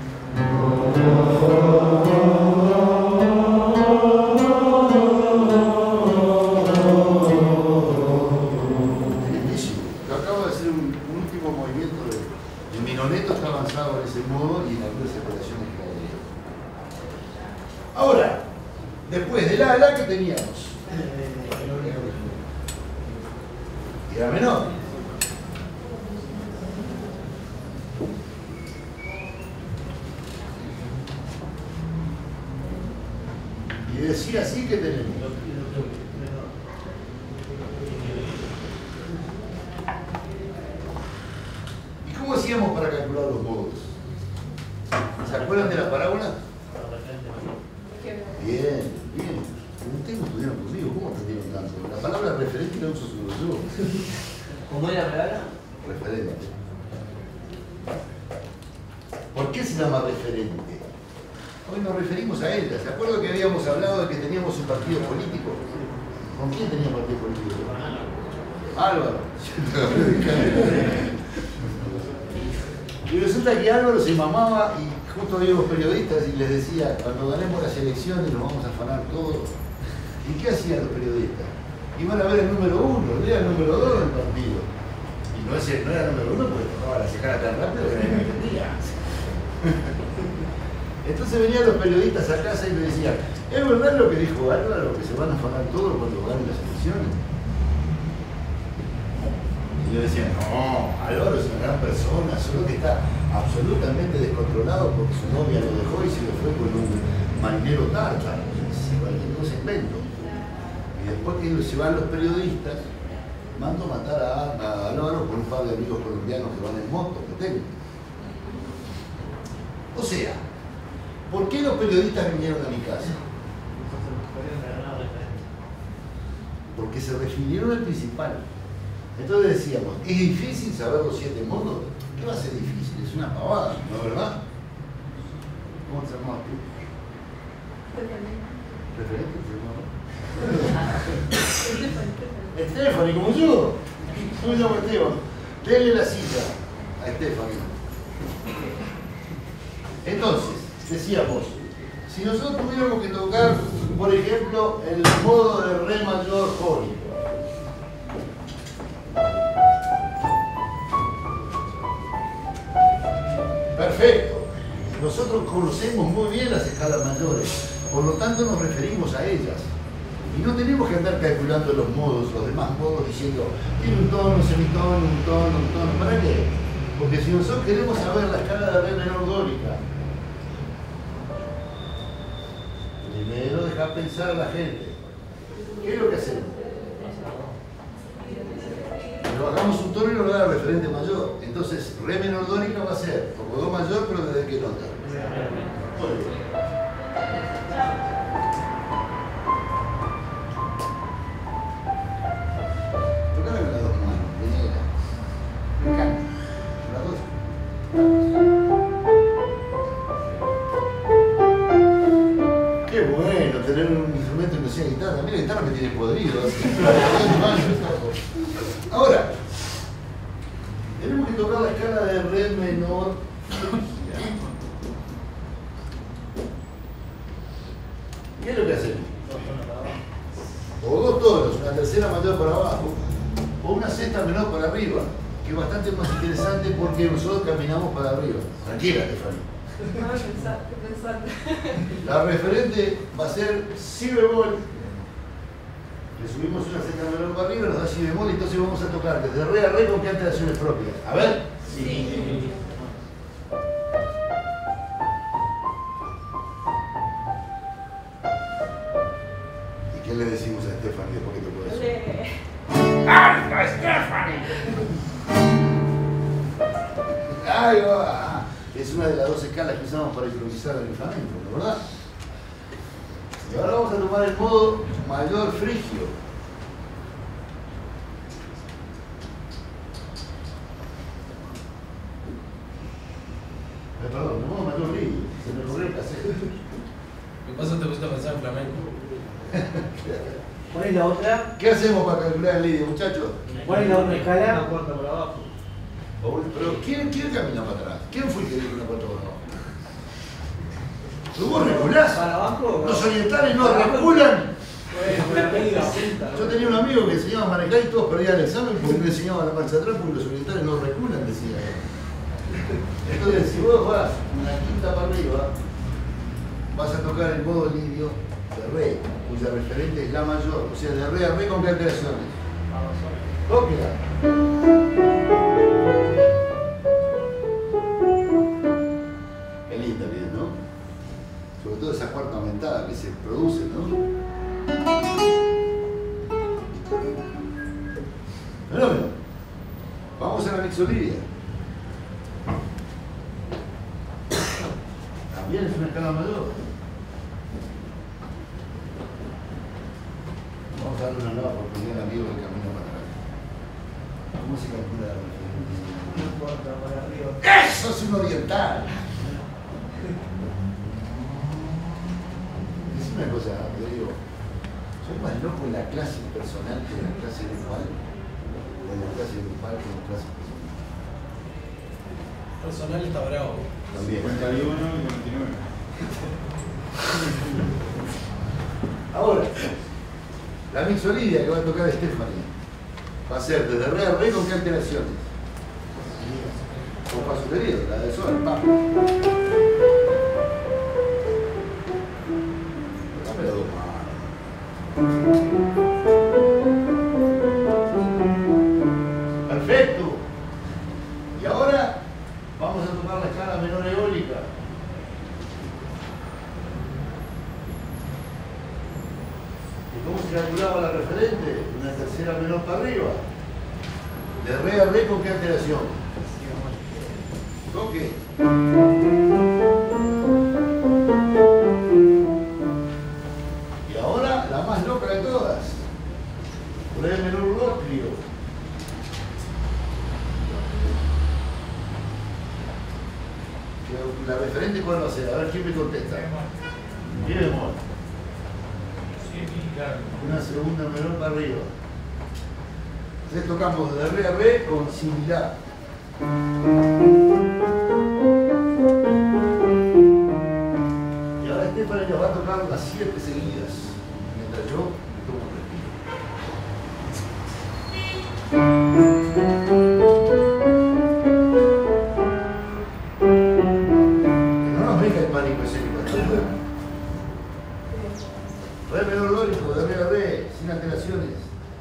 Speaker 1: Está avanzado en ese modo y en algunas separaciones que hay. Ahora, después de la a la que teníamos, era menor. Y decía así que tenemos. ¿Cómo hacíamos para calcular los modos? ¿Se acuerdan de la parábola? Bien, bien. Ustedes no estudiaron conmigo, ¿cómo aprendieron tanto? La palabra referente la uso solo yo.
Speaker 8: ¿Cómo es la palabra?
Speaker 1: Referente. ¿Por qué se llama referente? Hoy nos referimos a ella. ¿Se acuerdan que habíamos hablado de que teníamos un partido político? ¿Con quién tenía un partido político? Álvaro. Y resulta que Álvaro se mamaba y justo había los periodistas y les decía, cuando ganemos las elecciones nos vamos a afanar todos. ¿Y qué hacían los periodistas? Iban a ver el número uno, era el número dos del partido. Y no, ese, no era el número uno porque tocaba la cejada tan rápido que nadie me entendía. Entonces venían los periodistas a casa y me decían, ¿es verdad lo que dijo Álvaro, que se van a afanar todos cuando ganen las elecciones? Y yo decía, no, Álvaro es una gran persona, solo que está absolutamente descontrolado porque su novia lo dejó y se lo fue con un marinero tártaro. Sí, cualquier cosa invento. Y después que se van los periodistas, mando matar a, a Álvaro con un par de amigos colombianos que van en moto, que tengo. O sea, ¿por qué los periodistas vinieron a mi casa? Porque se refirieron al principal. Entonces decíamos, ¿es difícil saber los siete modos? ¿Qué va a ser difícil? Es una pavada, ¿no es verdad? ¿Cómo te llamabas tú? ¿Referente te llamabas? Stephanie, como yo. Yo me llamo Esteban. Denle la cita a Stephanie. Entonces, decíamos, si nosotros tuviéramos que tocar, por ejemplo, el modo de re mayor jónico. Perfecto. Nosotros conocemos muy bien las escalas mayores, por lo tanto nos referimos a ellas. Y no tenemos que andar calculando los modos, los demás modos, diciendo, tiene un tono, un semitono, un tono, un tono. ¿Para qué? Porque si nosotros queremos saber la escala de re menor dórica, primero dejar pensar a la gente. ¿Qué es lo que hacemos? Le bajamos un tono y nos da el referente mayor. Entonces, re menor dórica va a ser como do mayor, pero ¿desde qué nota? Muy bien. Tocala con las dos manos, venga. Me encanta. Las dos. Qué bueno tener un instrumento que no sea guitarra. Mira, la guitarra me tiene podrido. Ahora, tenemos que tocar la escala de re menor. ¿Qué es lo que hacemos? O dos tonos, una tercera mayor para abajo, o una sexta menor para arriba, que es bastante más interesante porque nosotros caminamos para arriba. Tranquila, Stephanie.
Speaker 11: No, pensar, pensar.
Speaker 1: La referente va a ser si bemol. Le subimos una sexta menor para arriba, nos da si bemol, y entonces vamos a tocar desde re a re con qué alteraciones propias. A ver.
Speaker 11: Sí.
Speaker 1: ¿Y qué le decimos a Stephanie después que tocó eso?
Speaker 11: Le...
Speaker 1: ¡Alta Stephanie! ¡Ahí va! Es una de las dos escalas que usamos para improvisar en el flamenco, ¿no? ¿Verdad? Y ahora vamos a tomar el modo mayor frigio. Eh, perdón, el modo mayor frigio. Se me ocurrió el cassette.
Speaker 8: ¿Qué pasa? Te gusta pensar en flamenco.
Speaker 3: ¿Cuál es la otra?
Speaker 1: ¿Qué hacemos para calcular el lidio, muchachos?
Speaker 3: ¿Cuál es la otra escala?
Speaker 2: Una cuarta por abajo.
Speaker 1: Pero ¿quién, quién camina para atrás? ¿Quién fue el que dijo una cuarta por abajo? ¿Vos reculás?
Speaker 3: ¿Para abajo?
Speaker 1: Los orientales no reculan.
Speaker 3: Bueno,
Speaker 1: Yo tenía un amigo que enseñaba a manejar y todos perdían el examen porque no le enseñaban la marcha atrás porque los orientales no reculan, decía él. Entonces, si vos vas una quinta para arriba, vas a tocar el modo lidio de re, cuya referente es la mayor, o sea, de re a re con qué alteraciones. Tóquela. Qué linda bien, ¿no? Sobre todo esa cuarta aumentada que se produce, ¿no? Fenómeno. Vamos a la mixolidia. También es una escala mayor. Vamos a darle una nueva oportunidad al amigo del camino para atrás. ¿Cómo se calcula la referencia?
Speaker 3: no importa, para arriba.
Speaker 1: ¡Eso es un oriental! Es una cosa, te digo, soy más loco en la clase personal que en la clase grupal. O en la clase grupal que en la clase personal.
Speaker 8: Personal está bravo.
Speaker 1: También.
Speaker 6: cincuenta y uno y cuarenta y nueve.
Speaker 1: Ahora, la mixolidia que va a tocar Stephanie va a ser desde re a re con qué alteraciones. Con fa sostenido, la de sol, pa. Dame la dos manos. Perfecto. Y ahora vamos a tomar la escala menor eólica. ¿Cómo se calculaba la referente? Una tercera menor para arriba. De re a re con qué alteración. Toque. Y ahora la más loca de todas. Re menor rostrio. la referente cuál va a ser, a ver quién me contesta. Mi bemol. Una segunda menor para arriba. Entonces tocamos de re a re con similar. Y ahora Stephanie nos va a tocar las siete seguidas, mientras yo me tomo un respiro. Que no nos venga el pánico escénico, ¿está bueno? Re menor lógico, de re a re, sin alteraciones.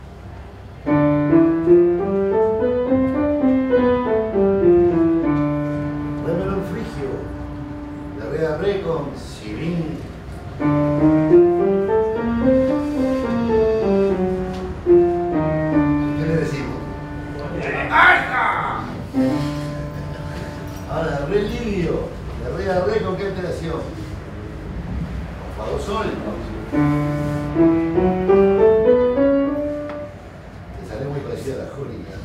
Speaker 1: Re menor frigio, de re a re con si bin. ¿Qué le decimos? Ahora, re lidio, de re a re con qué alteración. Con fa do sol. Te sale muy parecida a la jónica.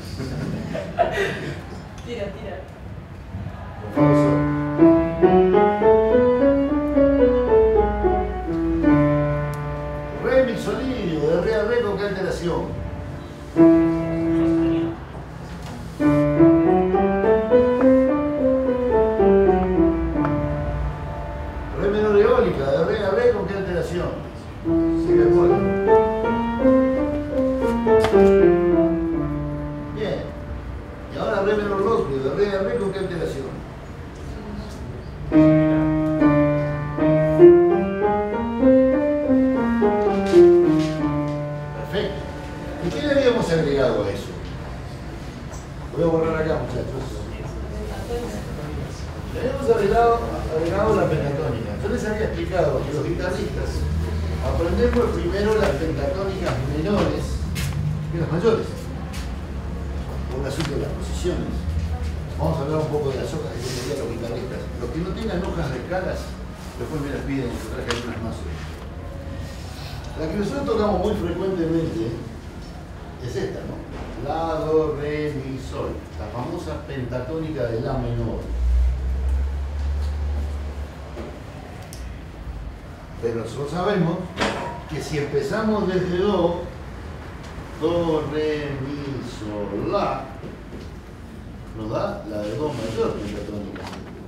Speaker 11: Tira, tira.
Speaker 1: Con fa do sol. Re mi sonido, de re a re con qué alteración. Re menor eólica, de re a re con qué alteración. Si bemol. Bien. Y ahora re menor lógico, de re a re con qué alteración. Perfecto. ¿Y qué le habíamos agregado a eso? Voy a borrar acá, muchachos. Le habíamos agregado, agregado la pentatónica. Yo les había explicado que los guitarristas aprendemos primero las pentatónicas menores que las mayores, por un asunto de las posiciones. Vamos a hablar un poco de las hojas que tienen los guitarristas. Los que no tengan hojas de escalas, después me las piden, yo traje algunas más. La que nosotros tocamos muy frecuentemente es esta, ¿no? La, do, re, mi, sol. La famosa pentatónica de la menor. Pero nosotros sabemos que si empezamos desde do, do, re, mi, sol, la, nos da la de do mayor pentatónica.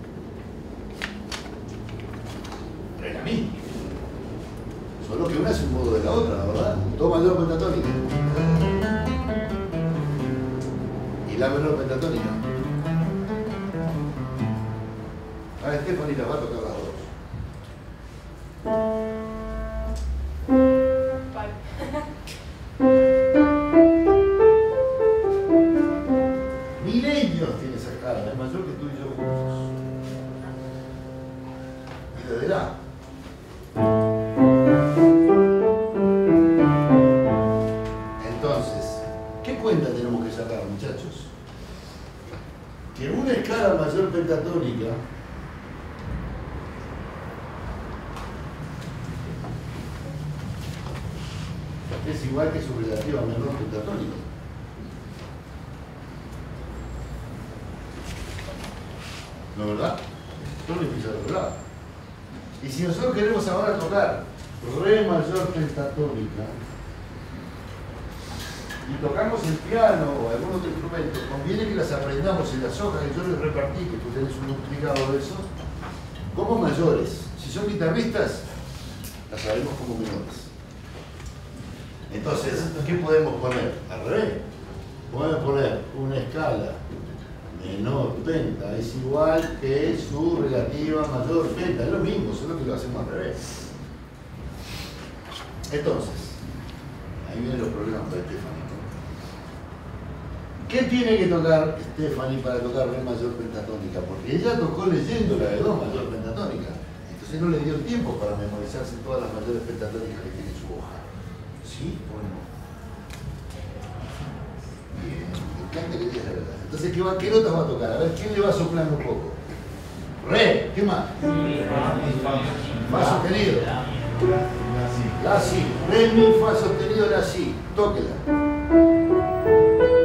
Speaker 1: Re, la, mi. Solo que una es un modo de la otra, ¿verdad? Do mayor pentatónica. Y la menor pentatónica. Ahora Stephanie las va a tocar las dos. Milenios tiene esa cara, es mayor que tú y yo juntos. Y desde la. Entonces, ¿qué cuenta tenemos que sacar, muchachos? Que una escala mayor pentatónica es igual que su relativa menor pentatónica. ¿No es verdad? Esto lo empieza a arreglar. Y si nosotros queremos ahora tocar re mayor pentatónica y tocamos el piano o algún otro instrumento, conviene que las aprendamos en las hojas que yo les repartí, que tú tenés un duplicado de eso, como mayores. Si son guitarristas, las sabemos como menores. Entonces, ¿qué podemos poner? Al revés. Podemos poner una escala menor penta, es igual que su relativa mayor penta, es lo mismo, solo que lo hacemos al revés. Entonces, ahí vienen los problemas para Stephanie. ¿Qué tiene que tocar Stephanie para tocar re mayor pentatónica? Porque ella tocó leyendo la de do mayor pentatónica, entonces no le dio tiempo para memorizarse todas las mayores pentatónicas que tiene su hoja. ¿Sí o no? Bien, me encanta que digas la verdad. Entonces, ¿qué, va, ¿qué notas va a tocar? A ver, ¿quién le va a soplar un poco? Re, ¿qué más? Fa sostenido. La, si. Re, mi, fa sostenido, la, si. Tóquela.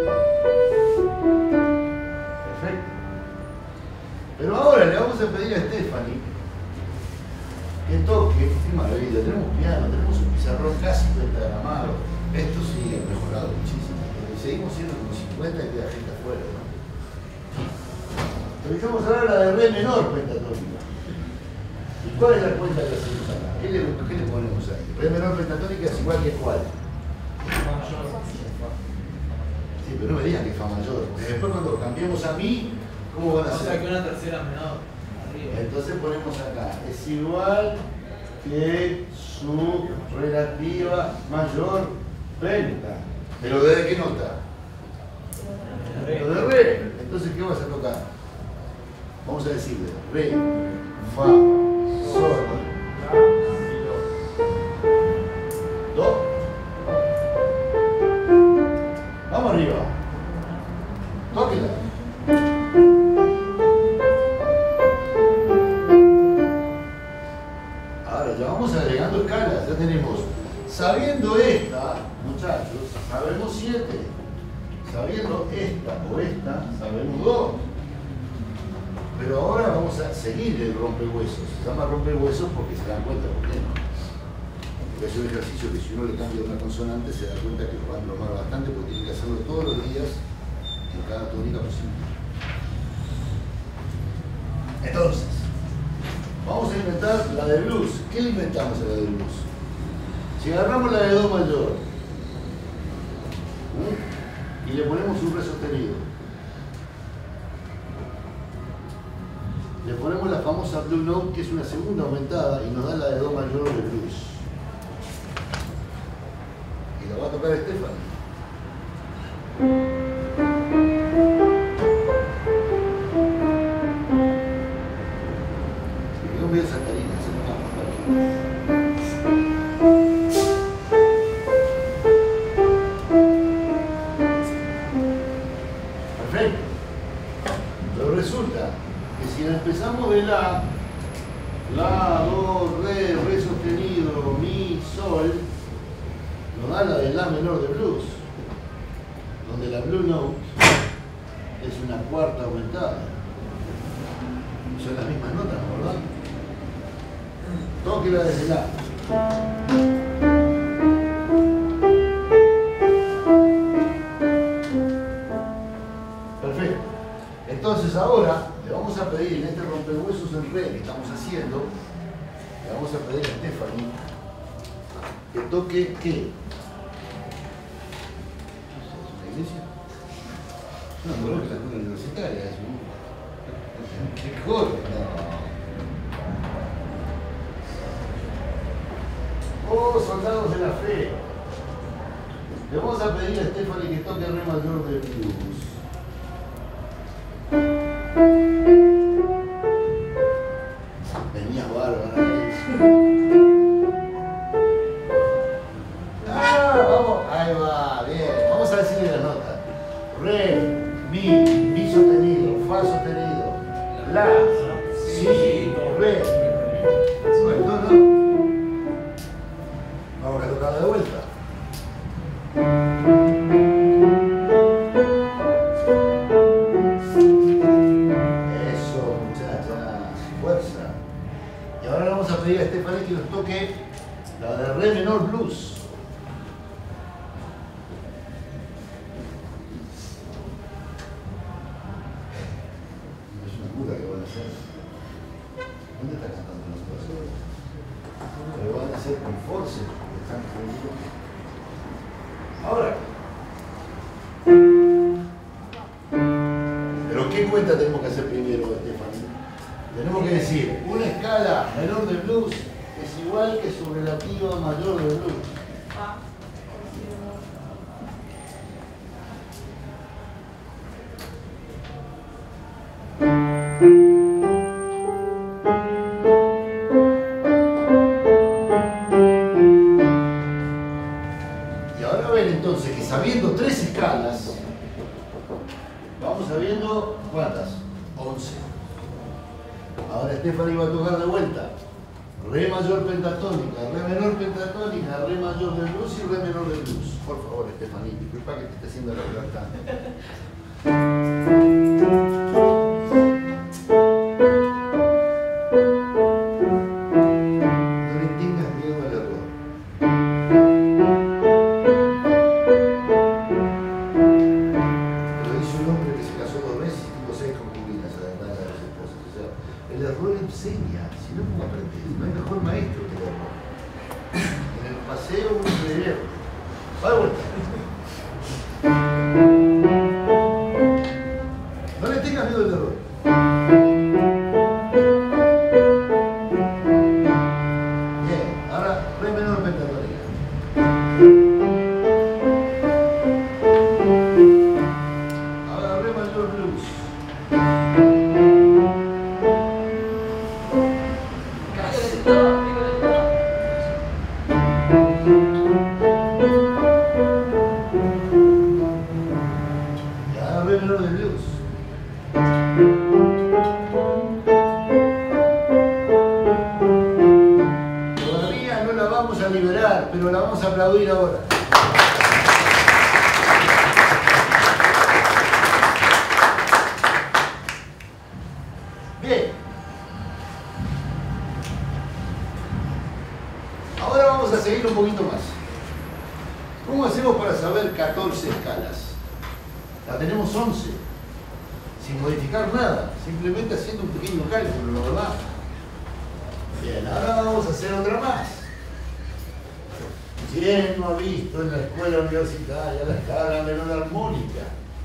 Speaker 1: Perfecto. Pero ahora le vamos a pedir a Stephanie Stephanie que toque, qué maravilla, tenemos piano, tenemos un pizarrón casi pentagramado, esto sí ha mejorado muchísimo, pero seguimos siendo como cincuenta y queda gente afuera, ¿no? Empezamos a hablar la de re menor pentatónica. ¿Y cuál es la cuenta que hacemos acá? ¿Qué le, ¿Qué le ponemos ahí? Re menor pentatónica es igual que cuál. Sí, pero no me digan que fa mayor, porque después cuando cambiemos a mi, ¿cómo van a
Speaker 3: O
Speaker 1: ser?
Speaker 3: sea que una tercera menor. Arriba.
Speaker 1: Entonces ponemos acá, es igual que su relativa mayor penta. ¿Pero desde qué nota? Lo de re. Entonces, ¿qué vas a tocar? Vamos a decirle re, fa, sol, do. Vamos arriba. Tóquela. Ahora ya vamos agregando escalas. Ya tenemos, sabiendo esta, muchachos, sabemos siete. Sabiendo esta o esta, sabemos dos. Pero ahora vamos a seguir el rompehuesos. Se llama rompehuesos porque se dan cuenta por qué no. Porque es un ejercicio que si uno le cambia una consonante se da cuenta que lo va a embromar bastante porque tiene que hacerlo todos los días en cada tónica posible. Entonces, vamos a inventar la de blues. ¿Qué le inventamos a la de blues? Si agarramos la de do mayor ¿eh? y le ponemos un re sostenido, le ponemos la famosa blue note, que es una segunda aumentada y nos da la de do mayor de blues. Y la va a tocar Stephanie. Y no voy a sacar Karina, se me va perfecto. Pero resulta que si empezamos de la, la, do, re, re sostenido, mi, sol, nos da la de la menor de blues, donde la blue note es una cuarta aumentada. Son las mismas notas, ¿no, verdad? Tóquela desde la. Perfecto. Entonces ahora le vamos a pedir en este rompehuesos en re que estamos haciendo, le vamos a pedir a Stephanie que toque ¿qué? ¿Es una iglesia? No, no, que es una universitaria, es un... ¿Qué corre? No. Oh, soldados de la fe. Le vamos a pedir a Stephanie que toque re mayor de blues. Venías bárbara. Ah, vamos, ahí va, bien. Vamos a decirle la nota. Re, mi, mi sostenido, fa sostenido, la, si, re. Bueno, no, no. Vamos a tocarla de vuelta. Eso, muchacha, fuerza. Y ahora le vamos a pedir a Stephanie que nos toque la de re menor blues. Es una cura que van a hacer. ¿Dónde está cantando los dos? Pero van a hacer con force. Están juntos. Ahora. Pero ¿qué cuenta tenemos que hacer primero, Stephanie? Tenemos que decir, una escala menor de blues es igual que su relativa mayor de blues.
Speaker 11: Ah,
Speaker 1: Y ahora ven entonces que sabiendo tres escalas, vamos sabiendo ¿cuántas? once. Ahora Stephanie va a tocar de vuelta. Re mayor pentatónica, re menor pentatónica, re mayor de blues y re menor de blues. Por favor, Stephanie, disculpa que te esté haciendo la verdad. No hay mejor maestro que el error. En el paseo uno se divierte. Va de vuelta. No le tengas miedo al error. Bien, ahora re menor pentatónica. Ahora re mayor blues. Pero la vamos a aplaudir ahora. Bien. Ahora vamos a seguir un poquito más. ¿Cómo hacemos para saber catorce escalas? La tenemos once. Sin modificar nada. Simplemente haciendo un pequeño cálculo, ¿no, verdad? Bien, ahora vamos a hacer otra más. ¿Quién no ha visto en la escuela universitaria la escala menor armónica?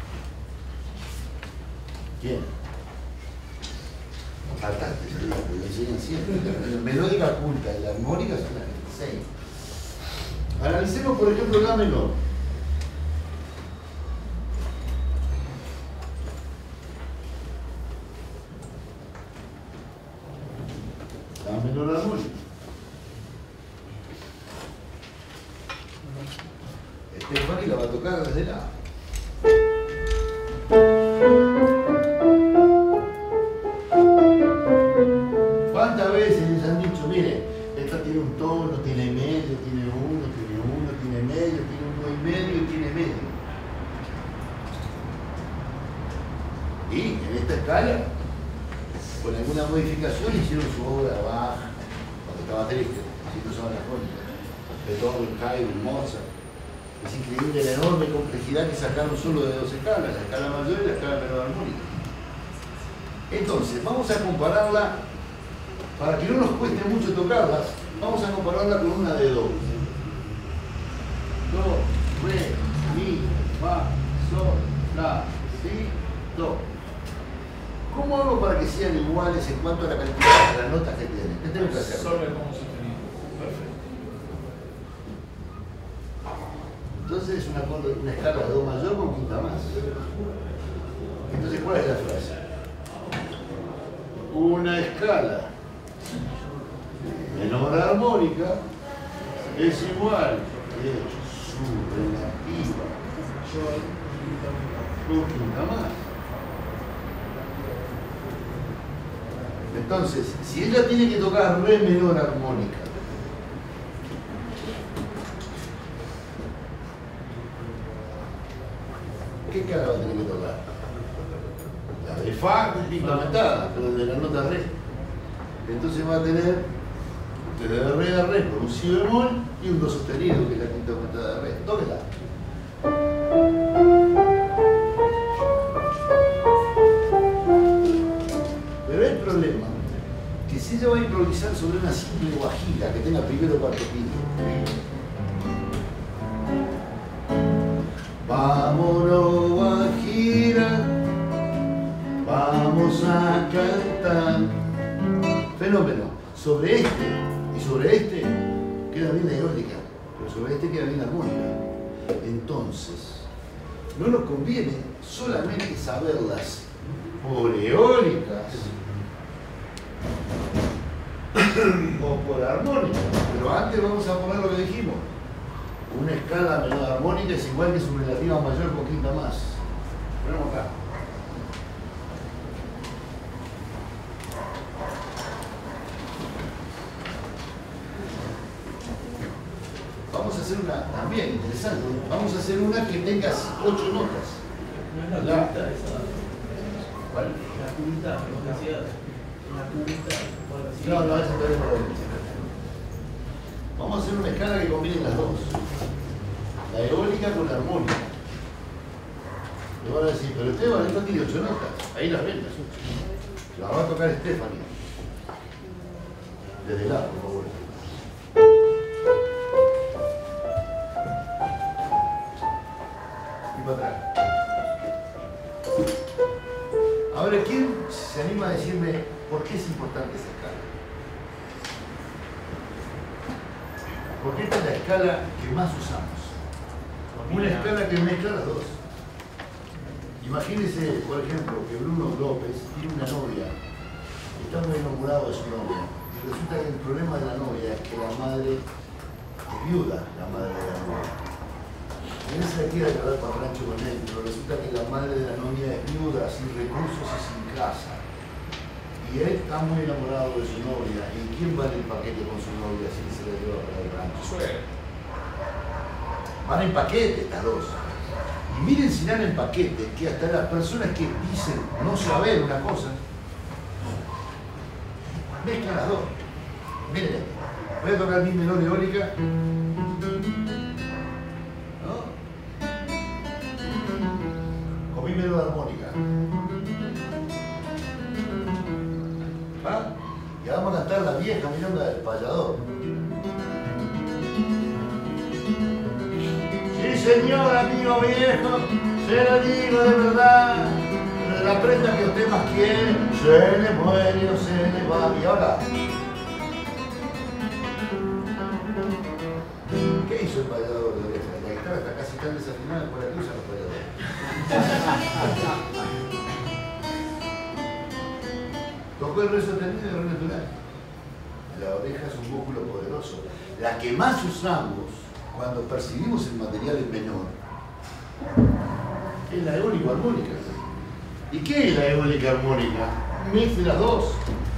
Speaker 1: ¿Quién? Faltaste, lo enseñan siempre. La melódica oculta y la armónica son las seis. Analicemos, por ejemplo, la menor. La menor armónica. Stephanie la va a tocar desde la. ¿Cuántas veces les han dicho, miren, esta tiene un tono, tiene medio, tiene uno, tiene uno, tiene medio, tiene uno y medio y tiene medio? Y en esta escala, con alguna modificación, hicieron su obra baja, cuando estaba triste, haciendo esa jónica. Beethoven, Haydn, Mozart. Es increíble la enorme complejidad que sacaron solo de dos escalas, la escala mayor y la escala menor armónica. Entonces, vamos a compararla, para que no nos cueste mucho tocarlas, vamos a compararla con una de do. Do, re, mi, fa, sol, la, si, do. ¿Cómo hago para que sean iguales en cuanto a la cantidad de las notas que tienen? ¿Qué tengo que hacer?
Speaker 2: Sobre cómo sostenido. Perfecto.
Speaker 1: Entonces es una, una escala de do mayor con quinta más. Entonces, ¿cuál es la frase? Una escala menor armónica es igual que su relativa con quinta más. Entonces, si ella tiene que tocar re menor armónica, ¿qué escala va a tener que tocar? La de fa con quinta aumentada, pero de la nota re. Entonces va a tener de re a re por un si bemol y un do sostenido, que es la quinta aumentada de re. Tóquela. Pero el problema que si ella va a improvisar sobre una simple guajira que tenga primero cuarto quinto. Vámonos guajira, vamos a cantar. Fenómeno. Sobre este y sobre este queda bien la eólica, pero sobre este queda bien la armónica. Entonces, no nos conviene solamente saberlas por eólicas o por armónica, pero antes vamos a poner lo que dijimos. Una escala menor armónica es igual que su relativa mayor con quinta más. Ponemos acá. Vamos a hacer una, también interesante, vamos a hacer una que tenga ocho notas.
Speaker 10: No es la
Speaker 1: La-
Speaker 10: cubita esa.
Speaker 1: ¿Cuál?
Speaker 10: La cubita, lo que hacía. La cubita, o algo así.
Speaker 1: No, no, esa todavía no la vemos. Vamos a hacer una escala que combine las dos. La eólica con la armónica. Le van a decir, pero Esteban, esto tiene ocho notas. Ahí las ven las ocho. La va a tocar Stephanie. Desde la, por favor. Y para atrás. Ahora, ¿quién se anima a decirme por qué es importante esa escala? Porque esta es la escala que más usamos. Una escala que mezcla las dos. Imagínense, por ejemplo, que Bruno López tiene una novia, está muy enamorado de su novia, y resulta que el problema de la novia es que la madre es viuda, la madre de la novia. Él se la quiere agarrar para el rancho con él, pero resulta que la madre de la novia es viuda, sin recursos y sin casa. Y él está muy enamorado de su novia. ¿Y quién va en el paquete con su novia si se la lleva para el rancho? Van en paquete estas dos. Y miren si dan en paquete que hasta las personas que dicen no saber una cosa, mezclan las dos. Miren, voy a tocar mi menor eólica. ¿No? Con mi menor armónica. ¿Ah? Y vamos a cantar la vieja milonga del payador. Sí, señor, amigo viejo, se lo digo de verdad. La prenda que usted más quiere, se le muere o se le va. Y ahora, ¿qué hizo el payador de oreja? La guitarra está casi tan desafinada por aquí usan los payadores. Tocó el re sostenido y el re natural. La oreja es un músculo poderoso. La que más usamos cuando percibimos el material en menor es la eólica armónica. ¿Y qué es la eólica armónica? Mix de las dos.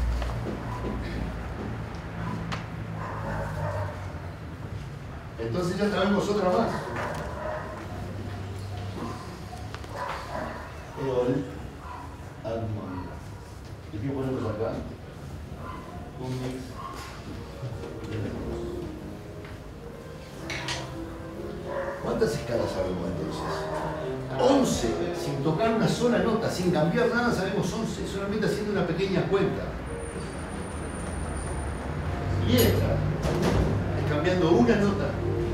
Speaker 1: Entonces ya sabemos otra más. Eol armónica. ¿Y qué ponemos acá? Un mix de las dos. ¿Cuántas escalas sabemos entonces? once, sin tocar una sola nota, sin cambiar nada, sabemos once, solamente haciendo una pequeña cuenta. Y esta es cambiando una nota.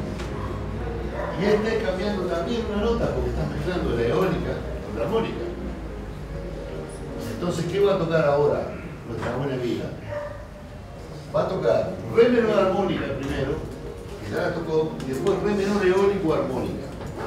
Speaker 1: Y esta es cambiando también una nota, porque estás mezclando la eólica con la armónica. Entonces, ¿qué va a tocar ahora nuestra buena amiga? Va a tocar re menor armónica primero, que ya la tocó, y después re menor eólico armónica.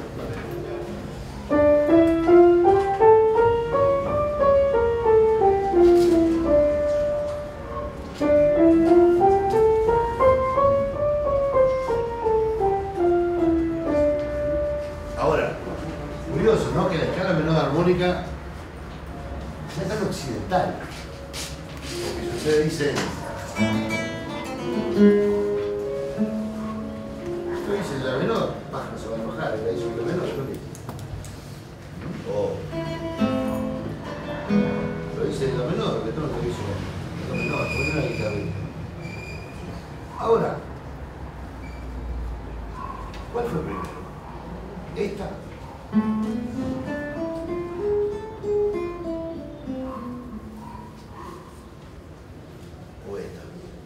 Speaker 1: Ahora, curioso, ¿no? Que la escala menor armónica es tan occidental. Porque si ustedes dicen, esto dice la menor, baja, se va a enojar, le dice la menor, ¿no? O lo dice la menor, que todo lo dice la menor, porque no hay guitarra. Ahora, ¿cuál fue primero? ¿Esta? ¿O esta?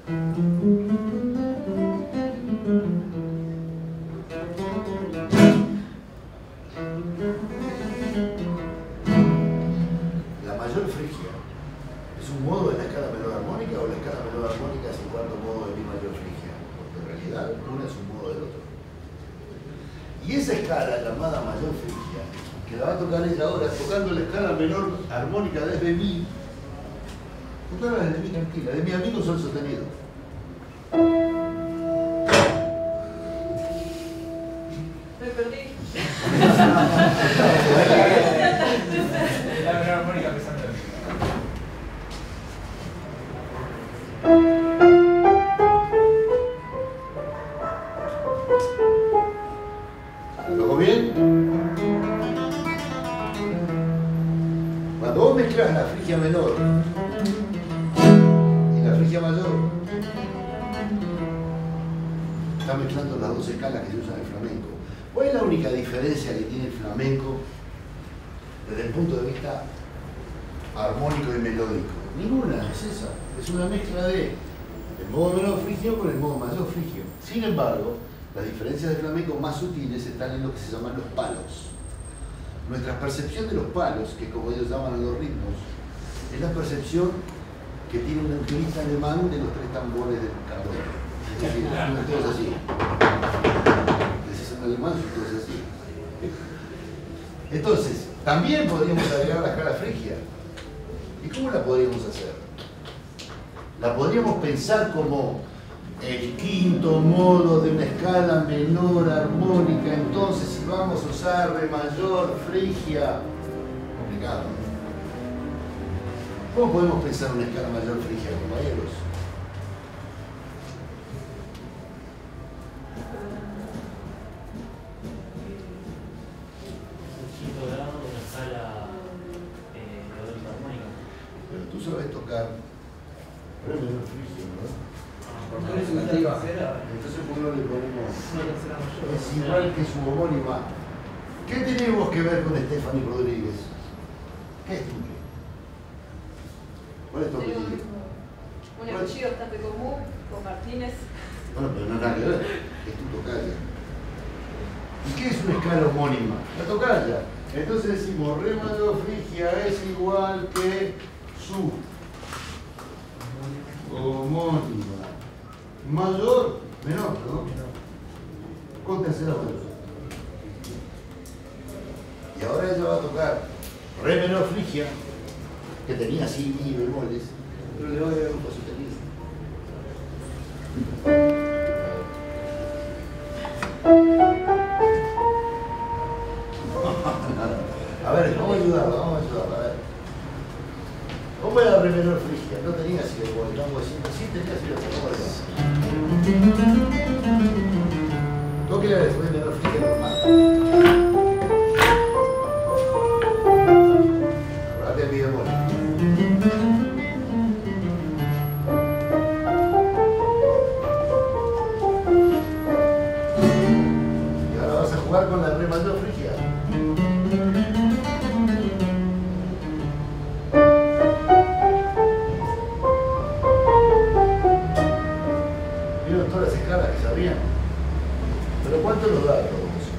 Speaker 1: La mayor frigia es un modo de la escala menor armónica o la escala menor armónica es el cuarto modo de mi mayor frigia, porque en realidad una es un modo del otro. Y esa escala llamada mayor frigia, que la va a tocar ella ahora, tocando la escala menor armónica desde mi, tocarla desde mi tranquila, de mi amigo sol sostenido.
Speaker 11: Me perdí.
Speaker 2: La menor armónica pesando.
Speaker 1: ¿Lo hago bien? Cuando vos mezclas la frigia menor y la frigia mayor, estás mezclando las dos escalas que se usan en el flamenco. ¿Cuál es la única diferencia que tiene el flamenco desde el punto de vista armónico y melódico? Ninguna, es esa. Es una mezcla de el el modo menor frigio con el modo mayor frigio. Sin embargo, las diferencias de flamenco más sutiles están en lo que se llaman los palos. Nuestra percepción de los palos, que como ellos llaman a los ritmos, es la percepción que tiene un teorista alemán de los tres tambores del calor. Es decir, son todos así. Decís en alemán, son todos así. Entonces, también podríamos agregar la escala frigia. ¿Y cómo la podríamos hacer? La podríamos pensar como el quinto modo de una escala menor armónica. Entonces, si vamos a usar re mayor frigia, complicado. ¿Cómo podemos pensar una escala mayor frigia, compañeros?
Speaker 2: Un quinto grado de una escala eh, melódica armónica.
Speaker 1: Pero tú sabes tocar re menor frigia, ¿no?
Speaker 3: Porque es una tercera.
Speaker 1: Entonces, ¿por qué no le ponemos?
Speaker 3: Una tercera mayor.
Speaker 1: Es igual que su homónima. ¿Qué tenemos que ver con Stephanie Rodríguez? ¿Qué es tu? ¿Cuál es tu
Speaker 11: Tengo
Speaker 1: apellido?
Speaker 11: un apellido bastante común con Martínez.
Speaker 1: Bueno, pero no hay nada que ver. Es tu tocaya. ¿Y qué es una escala homónima? La tocaya. Entonces decimos re mayor frigia es igual que su homónima. Mayor, menor, ¿no? Con tercera mayor. Y ahora ella va a tocar re menor frigia, que tenía así mi bemoles, pero le va a agregar un paso sostenido. A ver, vamos a ayudarla, vamos a ayudarla, a ver. ¿Cómo era re menor frigia? No tenía así el bol, estamos diciendo, sí tenía así el bol, vamos a ver. Toque la re menor frigia normal. Acordate mi bemol. Y ahora vas a jugar con la re mayor frigia. ¿Vieron todas las escalas que sabían? ¿Pero cuánto nos da todo eso?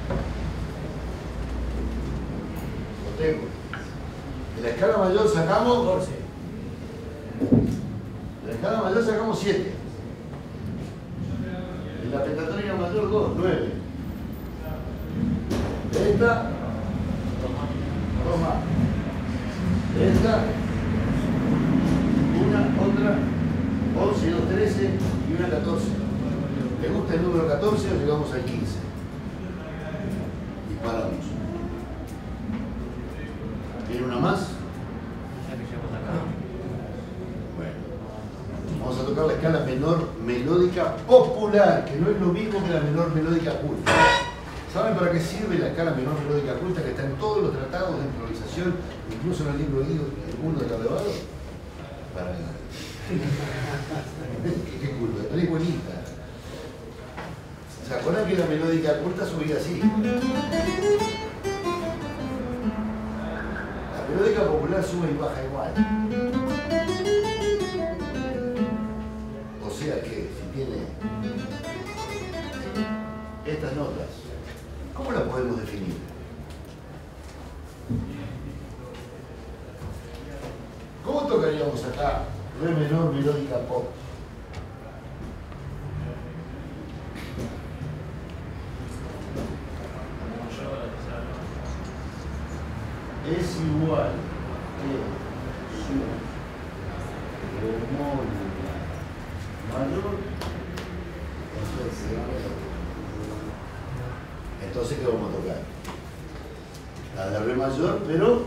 Speaker 1: Lo tengo. De la escala mayor sacamos
Speaker 10: catorce.
Speaker 1: De la escala mayor sacamos siete. De la pentatónica mayor dos, nueve. De esta, dos más. De esta, una, otra, once, dos, trece y una catorce. ¿Le gusta el número catorce o llegamos al quince? Y paramos. ¿Tiene una más? Bueno. Vamos a tocar la escala menor melódica popular, que no es lo mismo que la menor melódica culta. ¿Saben para qué sirve la escala menor melódica culta que está en todos los tratados de improvisación, incluso en el libro El mundo del elevado? Para ¿Qué, qué culpa? Es bonita. ¿Se acuerdan que la melódica culta subía así? La melódica popular sube y baja igual. O sea que si tiene estas notas, ¿cómo las podemos definir? ¿Cómo tocaríamos acá re menor melódica pop? Es igual que su homónima mayor. Entonces, ¿qué vamos a tocar? La de re mayor, pero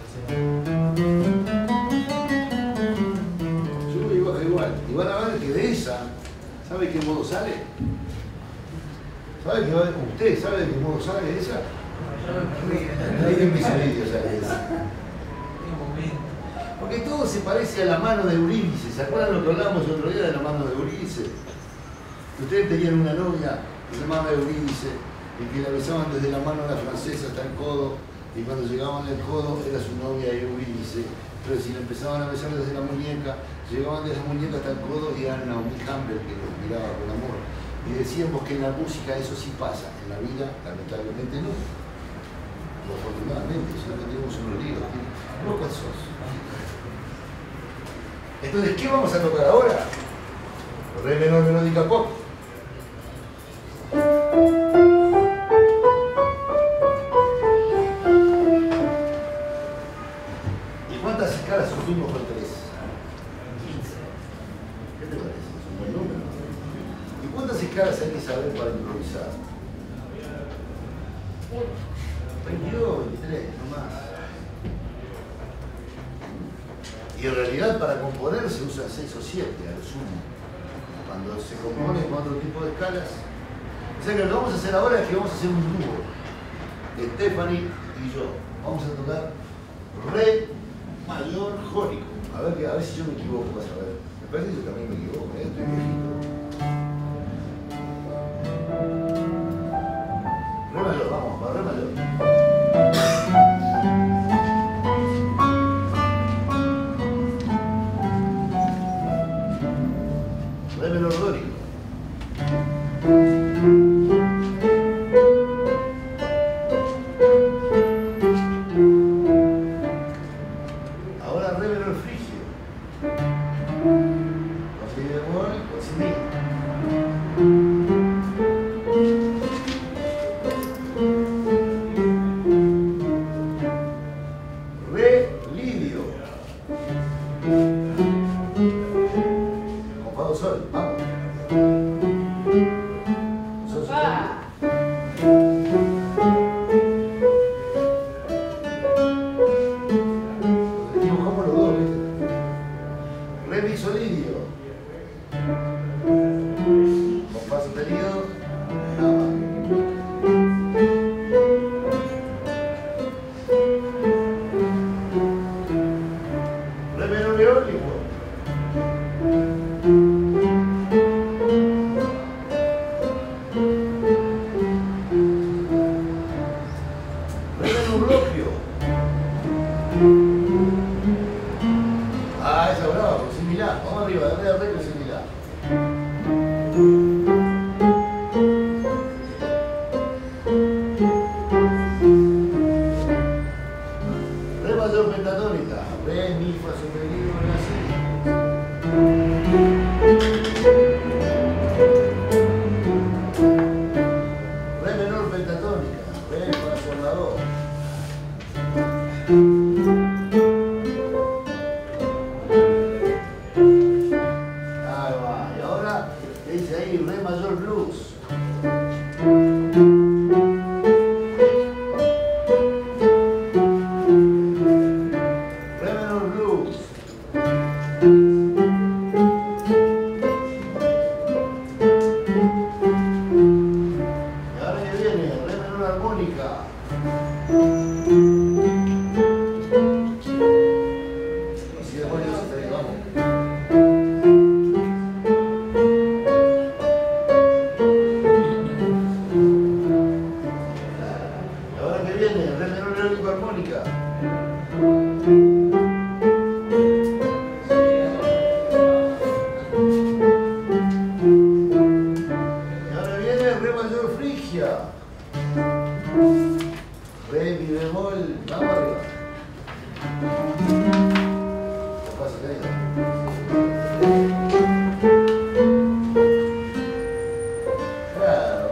Speaker 1: sube y baja igual. Y van a ver que de esa, ¿sabe qué modo sale? ¿Sabe que va, usted sabe de qué modo sale de esa? Ahí en mis vídeos sale esa. Porque todo se parece a la mano de Eurídice. ¿Se acuerdan lo que hablamos el otro día de la mano de Eurídice? Ustedes tenían una novia que se llamaba Eurídice y que la besaban desde la mano a la francesa hasta el codo, y cuando llegaban al codo era su novia Eurídice, pero si la empezaban a besar desde la muñeca Llegaban de esa muñeca hasta el codo y eran Naomi Campbell que los miraba con amor. Y decíamos que en la música eso sí pasa, en la vida lamentablemente no. O afortunadamente, sino que tenemos unos líos, unos casos. Entonces, ¿qué vamos a tocar ahora? Re menor melódica pop. ¿Y cuántas escalas sufrimos con tres? quince. ¿Qué te parece? Es un buen número. ¿Y cuántas escalas hay que saber para improvisar? veintidós, veintitrés, no más. Y en realidad para componer se usa seis o siete, a lo sumo. Cuando se compone con otro tipo de escalas. O sea que lo que vamos a hacer ahora es que vamos a hacer un dúo. Stephanie y yo. Vamos a tocar Re mayor jónico. A ver, a ver si yo me equivoco, vas a ver. Me parece que yo también me equivoco, ¿eh? Estoy viejito. Re mayor, vamos, para Re mayor. Re menor dórico. Ahora re menor frigio. Con si bemol, con si mi. Re lidio. Con fa do sol, vamos. Sol sostenido. Dibujamos los dos, ¿viste? Re mi solidio. Con fa sostenido. Nada más. Re menor eólico. Re menor glopio. Ah, esa brava, con similar. Vamos arriba, dale a re con similar. Re mayor pentatónica. Re, mi, fa sostenido, la, si. Re menor pentatónica. Re, fa, sol, la, do. Ahí va. Y ahora dice ahí re mayor blues. Re menor blues. Y ahora que viene re menor armónica. Y si después yo se te vamos. Y ahora que viene re menor eólico armónica. Y ahora viene re mayor frigia. Re, mi bemol, vamos arriba. ¿Qué pasa, querido? Claro.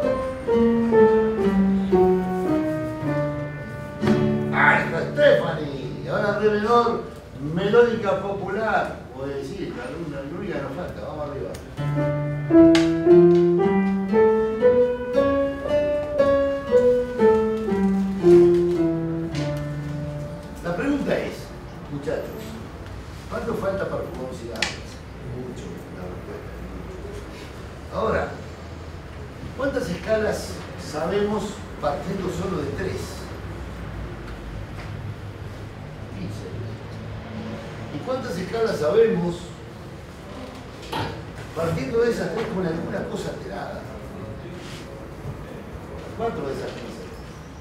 Speaker 1: ¡Ay, está Stephanie! Y ahora re menor, melódica popular. Puede decir, la luna, la única que nos falta. Vamos arriba. La pregunta es, muchachos, ¿cuánto falta para fumosidad? Mucho, la respuesta es mucho. Ahora, ¿cuántas escalas sabemos partiendo solo de tres? quince. ¿Y cuántas escalas sabemos partiendo de esas tres con alguna cosa alterada? ¿Cuánto de esas quince?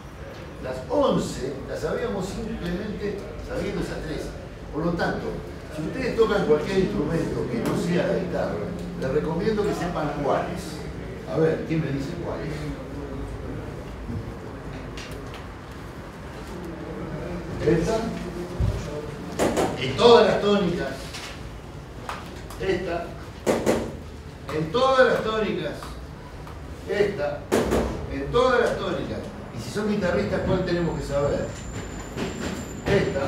Speaker 1: Las once las sabíamos simplemente sabiendo esas tres. Por lo tanto, Si ustedes tocan cualquier instrumento que no sea la guitarra, les recomiendo que sepan cuáles. A ver, ¿quién me dice cuáles? Esta, en todas las tónicas. Esta, en todas las tónicas. Esta, en todas las tónicas. Y si son guitarristas, ¿cuál tenemos que saber? Esta,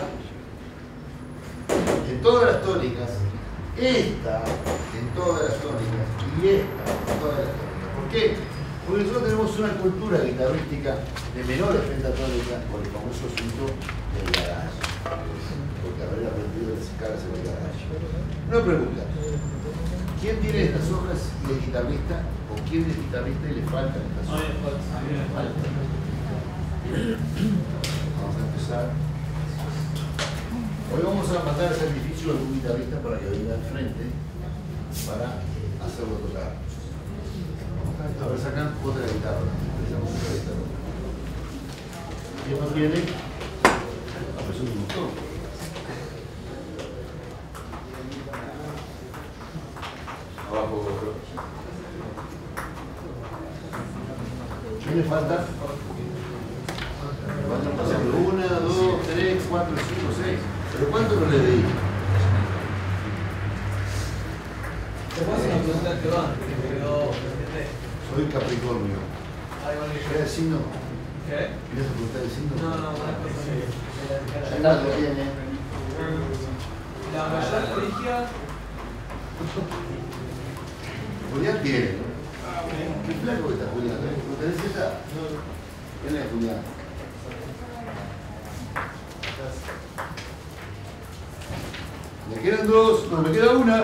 Speaker 1: en todas las tónicas. Esta, en todas las tónicas. Y esta, en todas las tónicas. ¿Por qué? Porque nosotros tenemos una cultura guitarrística de menores pentatónicas por el famoso asunto del garage. Porque haber aprendido las escalas en el garage. Una pregunta. ¿Quién tiene estas hojas y es guitarrista? ¿O quién es guitarrista y le faltan estas hojas? A mí me faltan. Vamos a empezar. Hoy vamos a mandar el sacrificio a algún guitarrista para que venga al frente para hacerlo tocar. A ver, sacan otra guitarra. Empezamos otra guitarra. ¿Quién más viene? La persona un montón. Abajo. ¿Quién le falta? Me faltan pasando una, dos, tres, cuatro, cinco, seis. ¿Pero cuánto no le di?
Speaker 3: Te puedo hacer una pregunta que va, pero...
Speaker 1: Soy Capricornio. ¿Qué es el signo?
Speaker 3: ¿Qué?
Speaker 1: ¿Quieres preguntar el signo?
Speaker 3: No, no, una cosa así.
Speaker 1: Ya lo tiene.
Speaker 3: La mayor religión...
Speaker 1: Julián tiene, ¿no? Qué flaco que está Julián, ¿eh? ¿No tenés esta? ¿Quién es Julián? Me quedan dos, no, me queda una.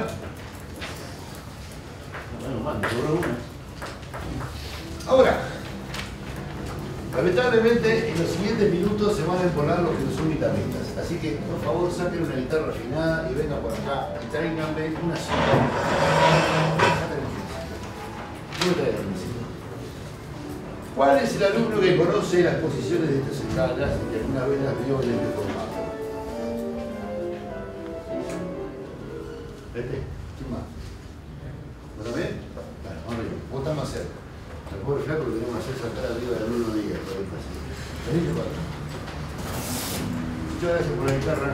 Speaker 1: Bueno, más, me sobró una. Ahora, lamentablemente en los siguientes minutos se van a empolar los que no son guitarristas. Así que, por favor, saquen una guitarra afinada y vengan por acá y tráiganme una sola. ¿Cómo traen la música? ¿Cuál es el alumno que conoce las posiciones de estas escalas y que alguna vez las vio en el formato? Vete, ¿quién más? ¿Vos también? Bueno, vamos arriba. Vos estás más cerca. El pobre flaco lo tenemos que hacer saltar arriba del alumno Díaz. Venite para acá. Muchas gracias por la guitarra.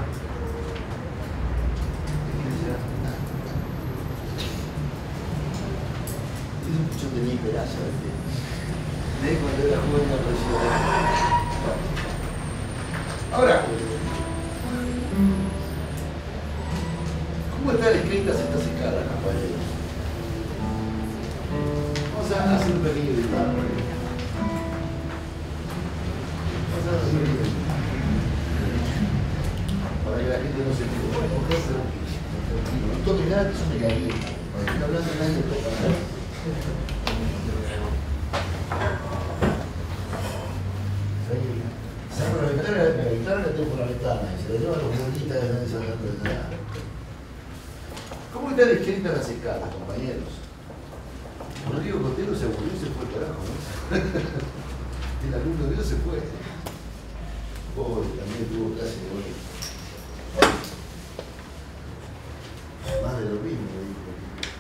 Speaker 1: Es un puchón de mi peraza, ¿viste? Me di cuando era joven la presión. Ahora, ¿cómo están escritas estas escalas, compañeros? Vamos a hacer un pequeño dibujo. Vamos a hacer un pequeño dibujo. Para que la gente no se equivoque. No toque nada, que eso me caí. Cuando estoy hablando nadie me toca nada. Saco la ventana, la guitarra la tengo por la ventana y se la llevan los bolistas que están ensayando desde allá. ¿Cómo están escritas las escalas, compañeros? No digo que Otelo se aburrió y se fue al carajo, ¿no? El alumno de Dios se fue. Pobre, también tuvo clase de hoy. Más de lo mismo, dijo.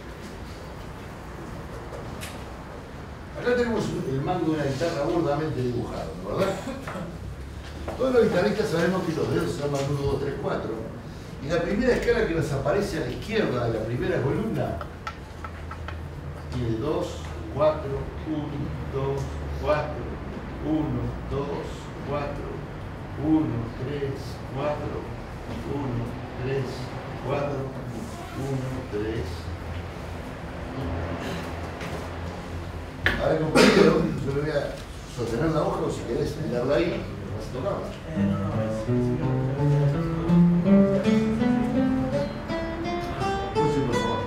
Speaker 1: Acá tenemos el mango de una guitarra burdamente dibujado, ¿no? ¿Verdad? Todos los guitarristas sabemos que los dedos se llaman uno, dos, tres, cuatro. Y la primera escala que nos aparece a la izquierda de la primera columna tiene dos, cuatro, uno, dos, cuatro, uno, dos, cuatro, uno, tres, cuatro, uno, tres, cuatro, uno, tres. Ahora, compañero, yo le voy a sostener la hoja o si querés mirarla ahí, vas a tocarla.
Speaker 3: Eh, no, no, es...
Speaker 1: Pulse, por favor.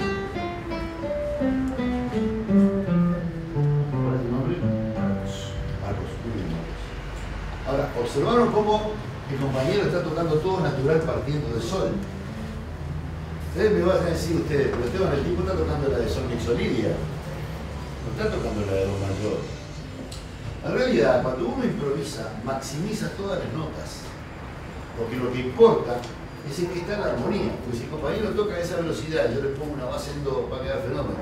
Speaker 1: ¿Cuál es tu nombre? Marcos. Marcos, muy bien, Marcos. Ahora, observaron cómo el compañero está tocando todo natural partiendo de sol. Ustedes me van a decir ustedes, pero Esteban, el tipo está tocando la de sol mixolidia. No está tocando la de do mayor. En realidad, cuando uno improvisa, maximiza todas las notas. Porque lo que importa es el que está en la armonía. Porque si el compañero toca a esa velocidad, yo le pongo una base en do, va a quedar fenómeno.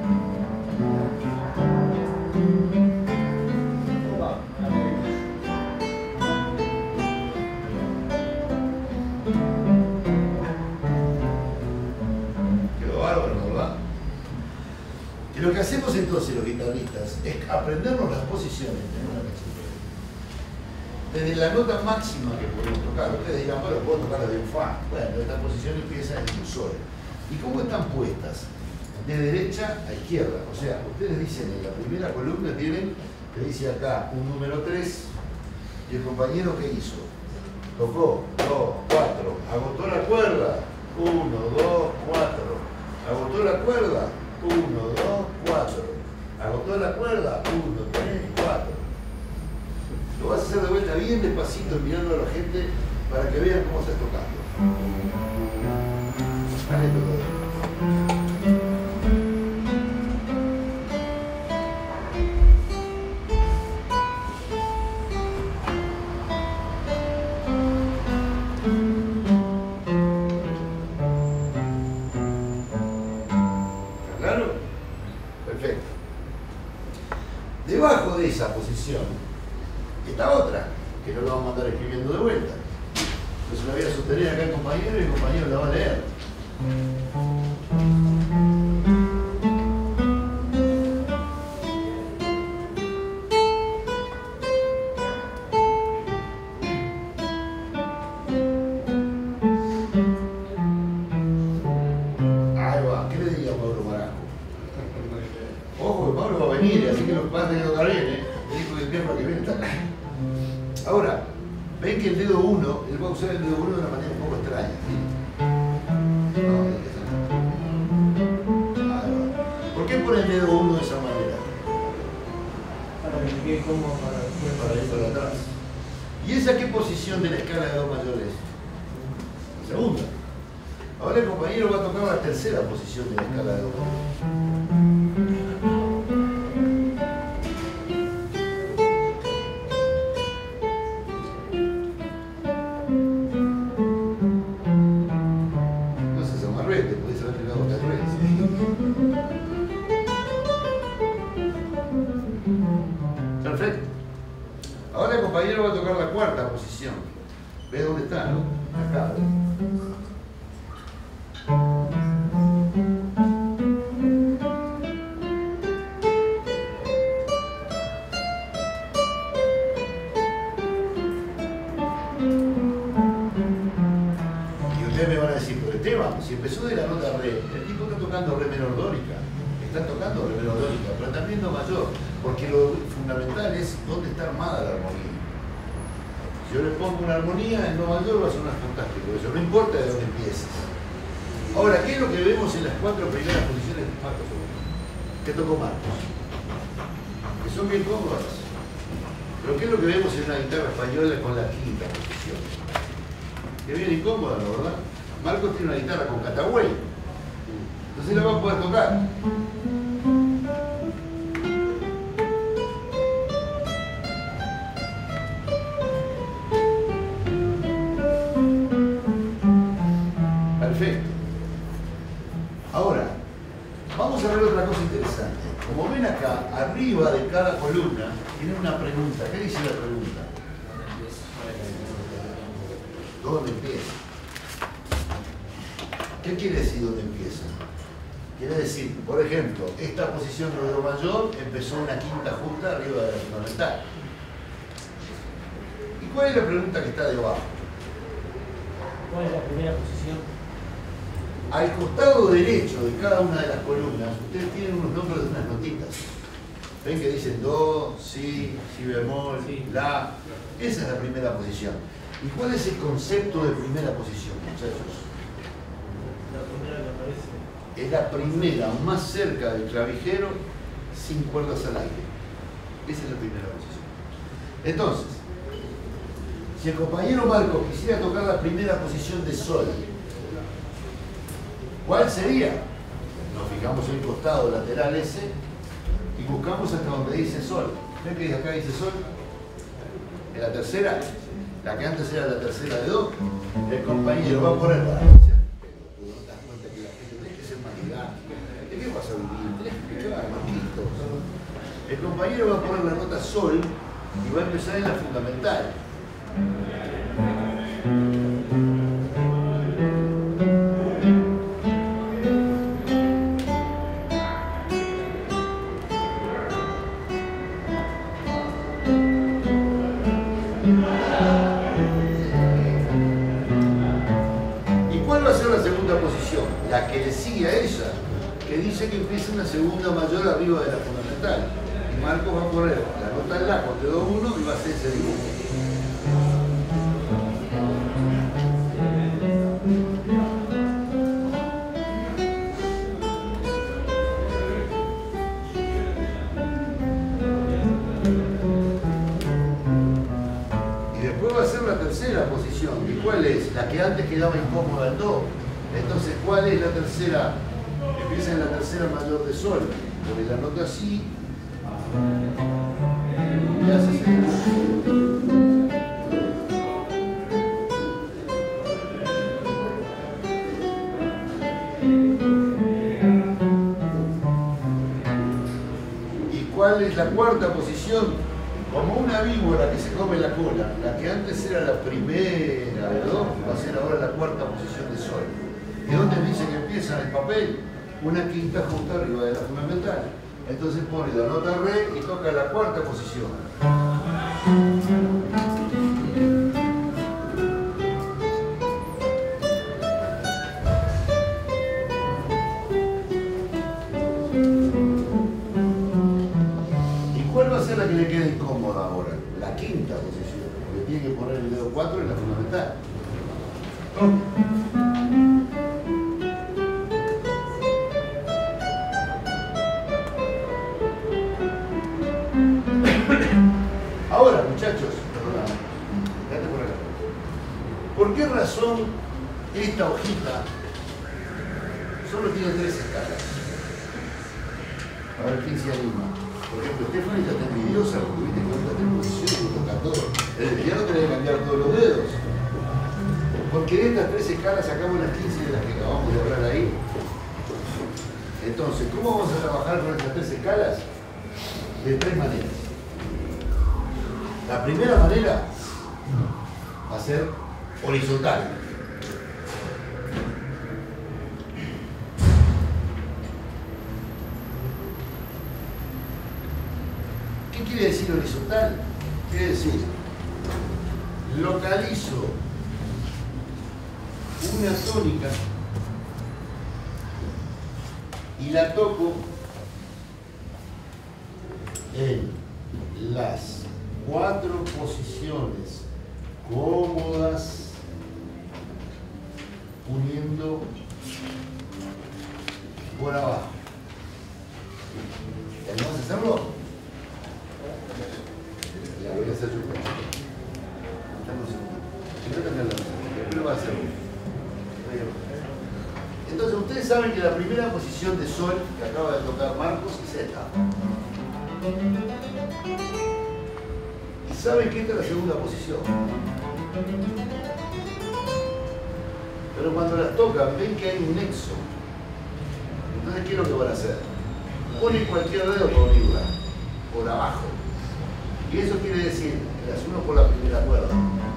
Speaker 1: Quedó bárbaro, ¿verdad? Y lo que hacemos entonces los guitarristas es aprendernos las posiciones, tener una canción. Desde la nota máxima que podemos tocar, ustedes dirán, bueno, puedo tocar desde un fa. Bueno, esta posición empieza en un sol. ¿Y cómo están puestas? De derecha a izquierda. O sea, ustedes dicen en la primera columna tienen, que dice acá un número tres, y el compañero ¿qué hizo? Tocó dos, cuatro, agotó la cuerda, uno, dos, cuatro, agotó la cuerda, uno, dos, cuatro, agotó la cuerda, uno, tres, cuatro. Lo vas a hacer de vuelta bien despacito, mirando a la gente para que vean cómo estás tocando. Vale, todo. ¿Está claro? Perfecto. Debajo de esa posición está otra, que no lo vamos a andar escribiendo de vuelta. Entonces la voy a sostener acá al compañero y el compañero la va a leer. Ahí va, ¿qué le diría a Pablo Marasco? Ojo, que Pablo va a venir, así que lo vas a tener que tocar bien, ¿eh? El hijo del tiempo que viene está acá. Ahora, ven que el dedo uno, él va a usar el dedo uno de una manera un poco extraña. ¿Sí? No, hay que hacerlo. Ahí va. ¿Por qué pone el dedo uno de esa manera?
Speaker 3: Para que me quede cómodo para después.
Speaker 1: Para ir para atrás. ¿Y esa qué posición de la escala de do mayor es? Segunda. Ahora el compañero va a tocar la tercera posición de la escala de do mayor. Perfecto. Ahora el compañero va a tocar la cuarta posición. ¿Ve dónde está, no? Acá. Y ustedes me van a decir, pero Esteban, si empezó de la nota re, el tipo está tocando re menor dórica. Está tocando re menor dórica, pero también do mayor. Porque lo fundamental es dónde está armada la armonía. Si yo le pongo una armonía en do mayor va a sonar fantástico, eso no importa de dónde empieces. Ahora, ¿qué es lo que vemos en las cuatro primeras posiciones de Marcos? ¿Qué tocó Marcos? Que son bien cómodas. Pero ¿qué es lo que vemos en una guitarra española con la quinta posición? Que bien incómoda, ¿no, verdad? Marcos tiene una guitarra con catagüey. Entonces la va a poder tocar. Perfecto. Ahora, vamos a ver otra cosa interesante. Como ven acá, arriba de cada columna, tiene una pregunta. ¿Qué dice la pregunta? ¿Dónde empieza? ¿Qué quiere decir dónde empieza? Quiere decir, por ejemplo, esta posición de do mayor empezó una quinta justa arriba de la fundamental. ¿Y cuál es la pregunta que está debajo?
Speaker 2: ¿Cuál es la primera posición?
Speaker 1: Al costado derecho de cada una de las columnas, ustedes tienen unos nombres de unas notitas. Ven que dicen do, si, si bemol,
Speaker 2: Sí.
Speaker 1: la. Esa es la primera posición. ¿Y cuál es el concepto de primera posición, muchachos?
Speaker 3: La primera que aparece.
Speaker 1: Es la primera más cerca del clavijero sin cuerdas al aire. Esa es la primera posición. Entonces, si el compañero Marcos quisiera tocar la primera posición de sol, ¿cuál sería? Nos fijamos en el costado lateral ese y buscamos hasta donde dice sol. ¿Ven que acá dice sol? En la tercera. la que antes era la tercera de do, el compañero va a poner la... O sea, no te das cuenta que la gente tiene que ser más didáctica. ¿De qué vas a vivir? Tienes que explicar, Marquitos. El compañero va a poner la nota sol y va a empezar en la fundamental. La que le sigue a ella, que dice que empieza una segunda mayor arriba de la fundamental. Y Marcos va a poner la nota en la con do uno y va a hacer ese dibujo. Y después va a ser la tercera posición. ¿Y cuál es? La que antes quedaba incómoda en do. Entonces, ¿cuál es la tercera? Empieza en la tercera mayor de sol. Pone la nota así. Y hace ese dibujo. ¿Y cuál es la cuarta posición? Como una víbora que se come la cola. La que antes era la primera de do, va a ser ahora la cuarta posición de sol. ¿De dónde dice que empieza el papel? Una quinta justa arriba de la fundamental. Entonces pone la nota re y toca la cuarta posición. ¿Y cuál va a ser la que le quede incómoda ahora? La quinta posición, porque tiene que poner el dedo cuatro en la fundamental. Ahora, muchachos, quédate por acá. ¿Por qué razón esta hojita solo tiene tres escalas? A ver quién se anima. Por ejemplo, Stephanie ya está envidiosa porque viste que está en posición y toca todo. Ya no tenés que cambiar todos los dedos. Porque de estas tres escalas sacamos las quince de las que acabamos de hablar ahí. Entonces, ¿cómo vamos a trabajar con estas tres escalas? De tres maneras. La primera manera va a ser horizontal. ¿Qué quiere decir horizontal? Quiere decir, localizo una tónica y la toco en las cuatro posiciones cómodas, uniendo por abajo. ¿Vamos a hacerlo? Ya voy a hacer yo. Primero va a hacerlo. Entonces ustedes saben que la primera posición de sol que acaba de tocar Marcos es esta. Y saben que esta es la segunda posición. Pero cuando las tocan ven que hay un nexo. Entonces, ¿qué es lo que van a hacer? Ponen cualquier dedo por unirla, por abajo. Y eso quiere decir que las uno por la primera cuerda.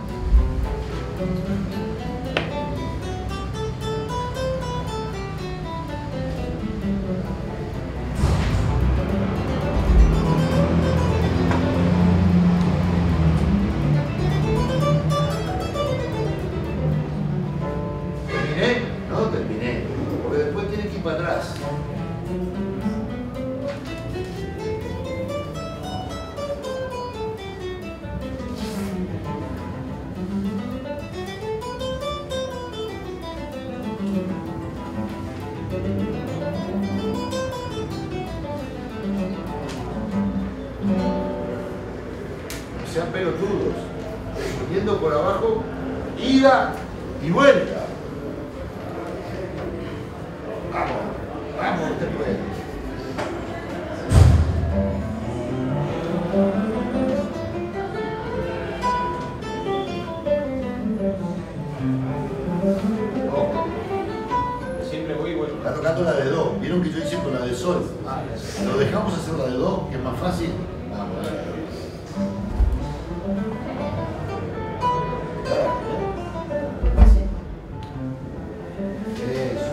Speaker 1: ¿Terminé? No terminé, porque después tiene que ir para atrás. No sean pelotudos, subiendo por abajo, ida y vuelta. Vamos, vamos, usted puede. ¿Lo dejamos hacer la de do, que es más fácil? Vamos a ver. Así. Eso.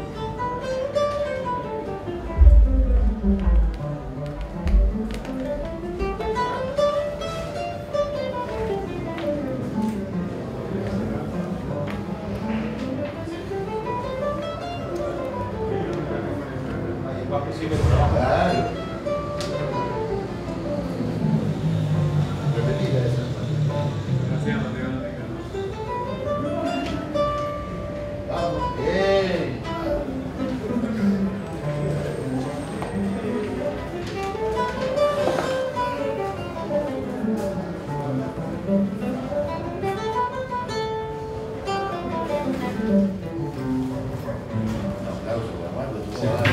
Speaker 1: Claro. Repetida esa. Vamos, bien. Un aplauso para Marco, tú sabes.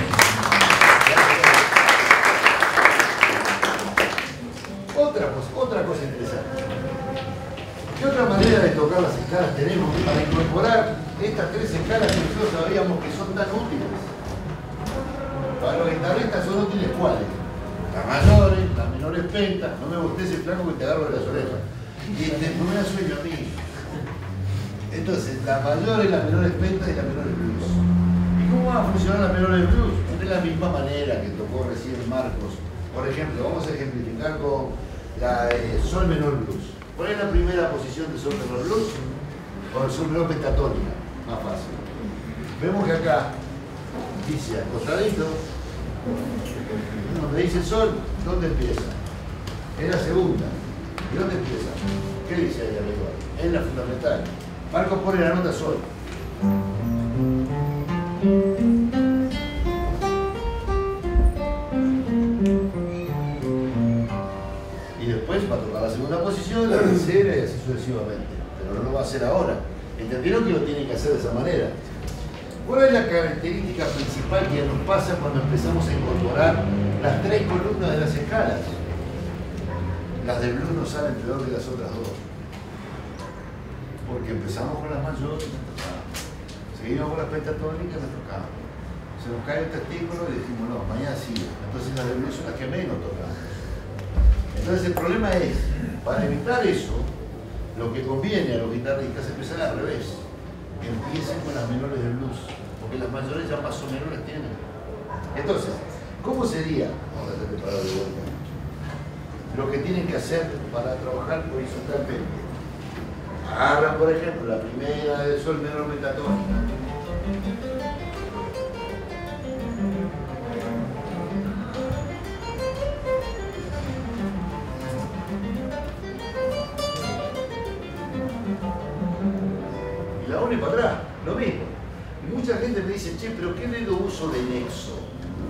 Speaker 1: Otra cosa, otra cosa interesante. ¿Qué otra manera de tocar las escalas tenemos para incorporar estas tres escalas que nosotros sabíamos que son tan útiles? Para los guitarristas son útiles ¿cuáles? Las mayores, las menores pentas. No me gustes ese flaco que te agarro de las orejas. Y no me da sueño a mí. Entonces, las mayores, las menores pentas y las menores blues. ¿Y cómo van a funcionar las menores blues? De la misma manera que tocó recién Marcos. Por ejemplo, vamos a ejemplificar con la eh, sol menor blues. ¿Cuál es la primera posición de sol menor blues? Con el sol menor pentatónica, más fácil. Vemos que acá dice acostadito, donde dice sol, ¿dónde empieza? Es la segunda. ¿Y dónde empieza? ¿Qué dice ahí arriba? Es la fundamental. Marcos pone la nota sol. Y después va a tocar la segunda posición, la tercera y así sucesivamente. Pero no lo va a hacer ahora. ¿Entendieron que lo tienen que hacer de esa manera? ¿Cuál es la característica principal que nos pasa cuando empezamos a incorporar las tres columnas de las escalas? Las de blues nos salen peor que las otras dos. Porque empezamos con las mayores y nos tocamos. Seguimos con las pentatónicas y nos tocamos. Se nos cae el testículo y decimos, no, mañana sí. Entonces las de blues son las que menos tocamos. Entonces el problema es, para evitar eso, lo que conviene a los guitarristas es empezar al revés. Empiecen con las menores de blues, porque las mayores ya más o menos las tienen. Entonces, ¿cómo sería? Vamos a hacerte parar de vuelta. Lo que tienen que hacer para trabajar horizontalmente. Agarran, por ejemplo, la primera de sol menor pentatónica. Y la une para atrás, lo mismo. Y mucha gente me dice, che, pero ¿qué dedo uso de nexo?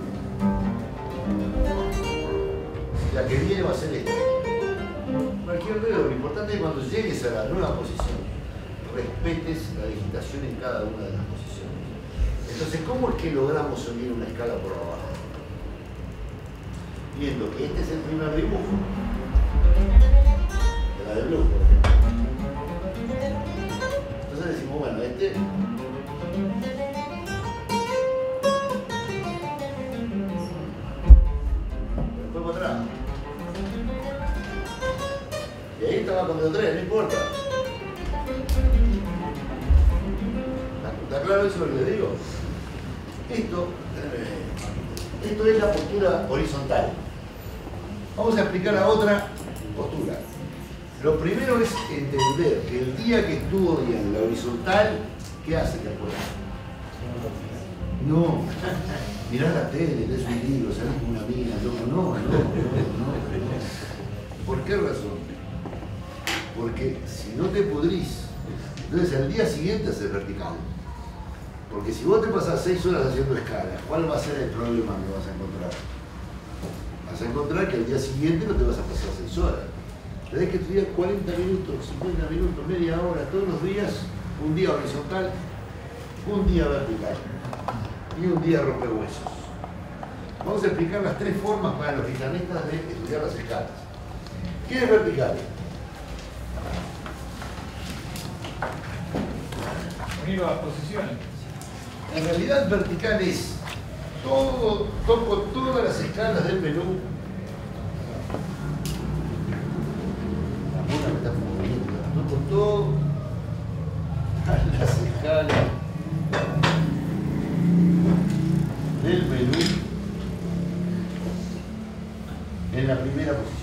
Speaker 1: La que viene va a ser esta. Cualquier dedo, lo importante es que cuando llegues a la nueva posición, respetes la digitación en cada una de las posiciones. Entonces, ¿cómo es que logramos unir una escala por abajo? Viendo que este es el primer dibujo de la de blues, por ejemplo. Entonces decimos, bueno, este después para atrás. Y ahí estaba con dedo tres, no importa. ¿Está claro eso lo que le digo? Esto, eh, esto es la postura horizontal. Vamos a explicar la otra postura. Lo primero es entender que el día que estudian la horizontal, ¿qué hace después? No, mirá la tele, lees un libro, salís con una mina, loco. No, no, no, no, no. ¿Por qué razón? Porque si no te pudrís, entonces al día siguiente haces vertical. Porque si vos te pasás seis horas haciendo escalas, ¿cuál va a ser el problema que vas a encontrar? Vas a encontrar que al día siguiente no te vas a pasar seis horas. Tenés que estudiar cuarenta minutos, cincuenta minutos, media hora, todos los días, un día horizontal, un día vertical y un día rompehuesos. Vamos a explicar las tres formas para los guitarristas de estudiar las escalas. ¿Qué es vertical?
Speaker 6: Unir las posiciones.
Speaker 1: En realidad vertical es todo, toco todas las escalas del menú. La mona me está moviendo. Toco todas las escalas del menú en la primera posición.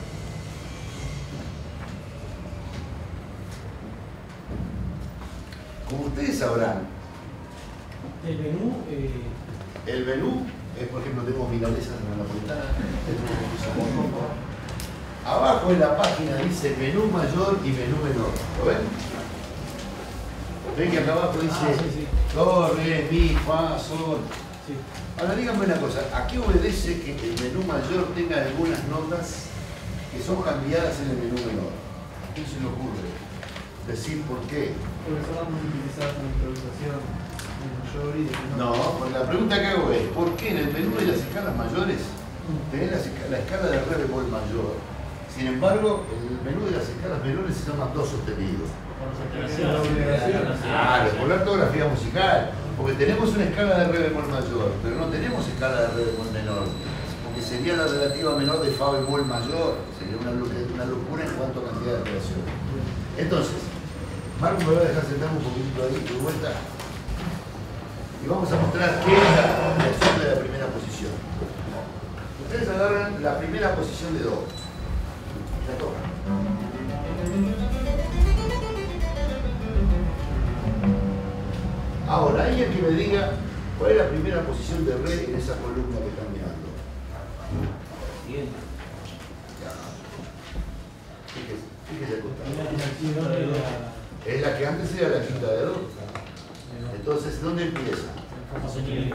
Speaker 1: Como ustedes sabrán,
Speaker 3: El menú, eh,
Speaker 1: el menú es, por ejemplo, tenemos milanesas napolitanas, tenemos abajo en la página dice menú mayor y menú menor. ¿Lo ven? ¿Ven que acá abajo dice
Speaker 3: ah, sí, sí.
Speaker 1: do, re, mi, fa, sol?
Speaker 3: Sí.
Speaker 1: Ahora díganme una cosa, ¿a qué obedece que el menú mayor tenga algunas notas que son cambiadas en el menú menor? ¿A quién se le ocurre decir por qué?
Speaker 3: Porque son utilizadas en improvisación, en mayor y de menor.
Speaker 1: No, pues la pregunta que hago es, ¿por qué en el menú de las escalas mayores tenés la, esca- la escala de re bemol mayor? Sin embargo, en el menú de las escalas menores se llaman do sostenido.
Speaker 2: Por las
Speaker 3: La obligación.
Speaker 2: alteraciones.
Speaker 1: Claro, por la ortografía musical. Porque tenemos una escala de re bemol mayor, pero no tenemos escala de re bemol menor. Porque sería la relativa menor de fa bemol mayor. Sería una, lo- una locura en cuanto a cantidad de alteraciones. Entonces, Marco me va a dejar sentarme un poquito ahí de vuelta. Y vamos a mostrar qué es la reacción de la primera posición. Ustedes agarran la primera posición de do. La tocan. Ahora, alguien que me diga cuál es la primera posición de re en esa columna que están mirando.
Speaker 8: Siguiente.
Speaker 1: Ya. Fíjese, fíjese el costado.
Speaker 3: La de la-
Speaker 1: Es la que antes era la quinta de do. Entonces, ¿dónde empieza?
Speaker 2: Fa sostenido.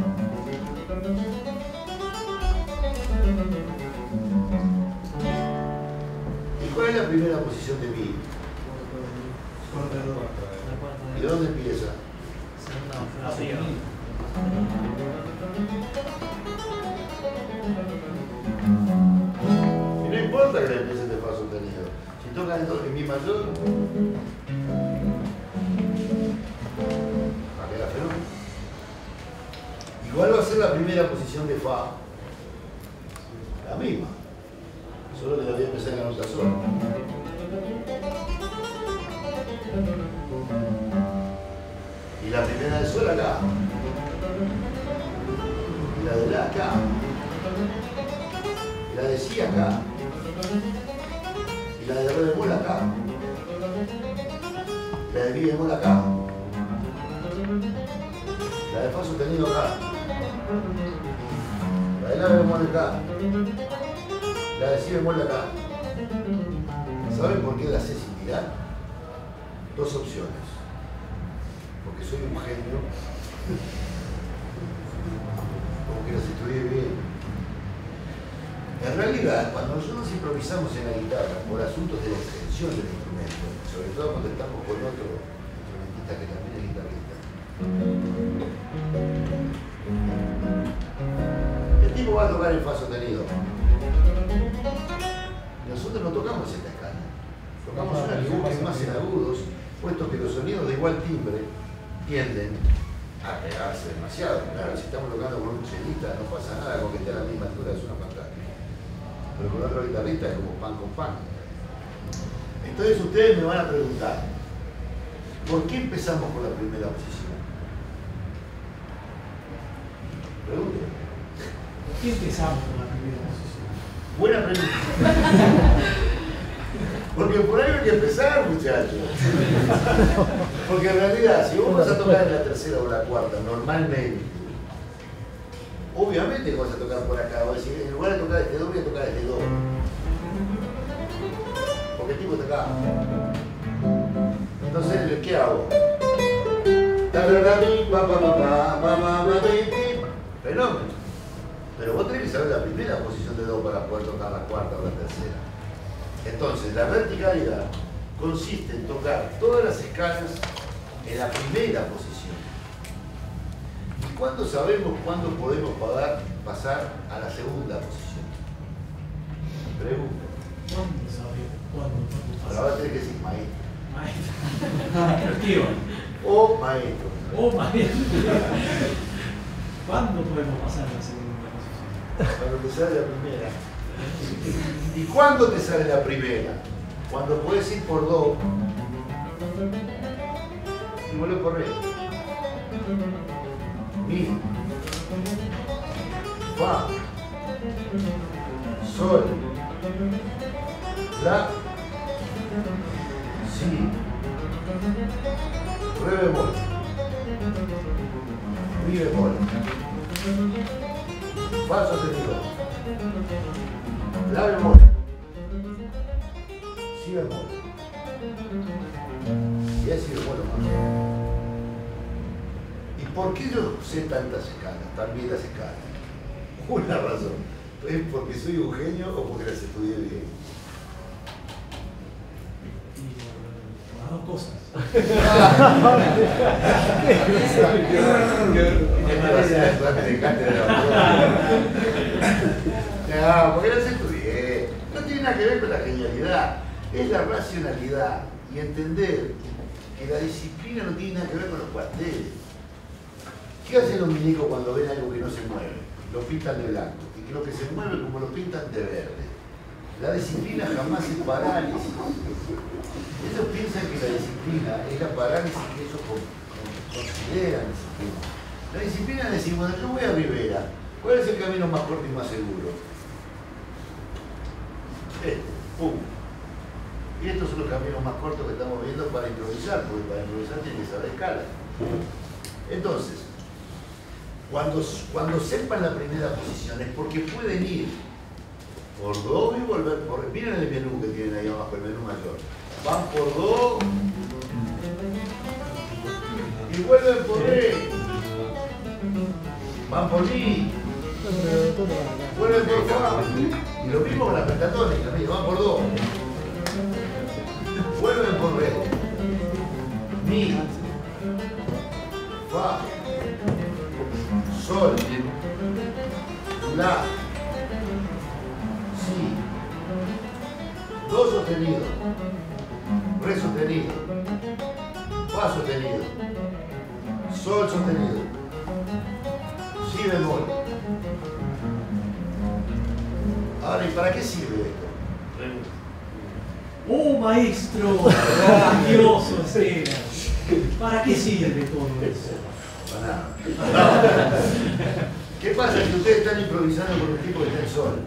Speaker 1: ¿Y cuál es la primera posición de mi?
Speaker 3: Cuarta de do.
Speaker 2: La cuarta
Speaker 1: ¿Y
Speaker 2: de-
Speaker 1: dónde empieza?
Speaker 2: Segunda fa arriba.
Speaker 1: Y no importa que le empiece de fa sostenido. Si toca en, do- en mi mayor, va a quedar fenómeno. Igual va a ser la primera posición de fa, la misma. Solo que la voy a empezar en la nota sola. Y la primera de sol acá. Y la de la acá. Y la de si acá. Y la de re bemol acá. Y la de mi bemol acá. La de fa sostenido acá. La de la bemol acá. La de si bemol acá. ¿Saben por qué la sé sin mirar? Dos opciones. Porque soy un genio. Como que las estudié bien. En realidad, cuando nosotros improvisamos en la guitarra por asuntos de la extensión del instrumento, sobre todo cuando estamos con otro instrumentista que también es guitarrista, el tipo va a tocar en fa sostenido. Nosotros no tocamos esta escala. Tocamos una que busque más en agudos, puesto que los sonidos de igual timbre tienden a pegarse demasiado. Claro, si estamos tocando con un chelista no pasa nada con que esté a la misma altura, es una fantástica. Pero con otro guitarrista es como pan con pan. Entonces ustedes me van a preguntar, ¿por qué empezamos con la primera posición? Pregunten.
Speaker 3: ¿Por qué empezamos con la primera posición?
Speaker 1: Buena pregunta. Porque por ahí hay que empezar, muchachos. Porque en realidad, si vos vas a tocar en la tercera o la cuarta, normalmente, obviamente que vas a tocar por acá. Vas a decir, en lugar de tocar este do, voy a tocar este do. Porque el tipo está acá. Entonces, ¿qué hago? Fenómeno. Pero vos tenés que saber la primera posición de do para poder tocar la cuarta o la tercera. Entonces, la verticalidad consiste en tocar todas las escalas en la primera posición. ¿Y cuándo sabemos cuándo podemos pagar, pasar a la segunda posición? Pregunta.
Speaker 3: ¿Cuándo sabemos? ¿Cuándo?
Speaker 1: Ahora vas a tener que decir maestro.
Speaker 3: Maestro. Creativo.
Speaker 1: O maestro.
Speaker 3: Oh, maestro. ¿Cuándo podemos pasar a la segunda posición?
Speaker 1: Cuando te sale la primera. ¿Y cuándo te sale la primera? Cuando puedes ir por do y vuelve por re. Mi, fa, sol, la, si, re bemol, mi bemol, fa sostenido, la bemol, si bemol, y así bemol más. ¿Y por qué yo sé tantas escalas, también las escalas? Una razón, ¿es porque soy un genio o porque las estudié bien?
Speaker 3: Y las dos cosas.
Speaker 1: No, porque las estudié. No tiene nada que ver con la genialidad, es la racionalidad y entender que la disciplina no tiene nada que ver con los cuarteles. ¿Qué hacen los milicos cuando ven algo que no se mueve? Lo pintan de blanco. Y que lo que se mueve como lo pintan de verde. La disciplina jamás es parálisis. Ellos piensan que la disciplina es la parálisis que ellos con, con, consideran disciplina. La disciplina es decir, bueno, yo voy a Rivera. ¿Cuál es el camino más corto y más seguro? Este, pum. Y estos son los caminos más cortos que estamos viendo para improvisar, porque para improvisar tiene que saber escala. Entonces, Cuando, cuando sepan la primera posición es porque pueden ir por do y volver por re. Miren el menú que tienen ahí abajo, el menú mayor. Van por do y vuelven por re. Van por mi. Vuelven por fa. Y lo mismo con la pentatónica, van por do. Vuelven por re. Mi. Fa. Sol, la, si, do sostenido, re sostenido, fa sostenido, sol sostenido, si bemol. Ahora, ¿y para qué sirve esto?
Speaker 3: ¡Oh, maestro! ¡Grandioso, Estela! ¿Para qué sirve todo eso?
Speaker 1: Para nada. ¿Qué pasa? Que ustedes están improvisando con un tipo que está en sol.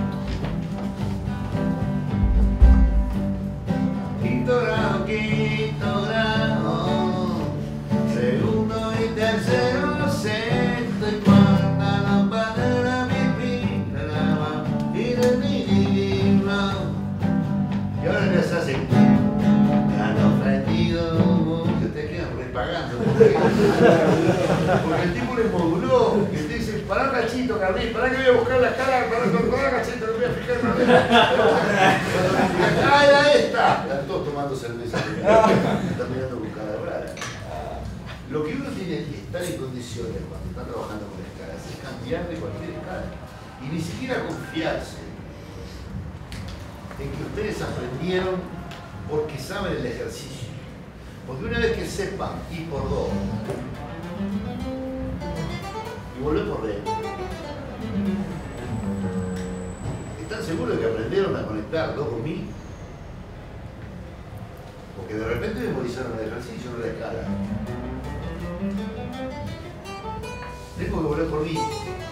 Speaker 1: Quinto grado, quinto grado, segundo y tercero, sexto y cuarta, la panera, mi pinta, la va, y la mi, y ahora les hacen gano prendido, que ustedes quedan repagando. Porque el tipo le moduló, que te dice, pará un cachito, Carlín, pará que voy a buscar la cara, pará, pará cachito, que voy a fijar. ¡Ah, era esta! Están todos tomando cerveza. Están mirando con cara rara. Lo que uno tiene que estar en condiciones cuando está trabajando con escalas es cambiar de cualquier escala. Y ni siquiera confiarse en que ustedes aprendieron porque saben el ejercicio. Porque una vez que sepan y por dos y volver por re, ¿están seguros de que aprendieron a conectar do con mi? Porque de repente memorizaron el ejercicio, no la escala. Tengo que volver por mi.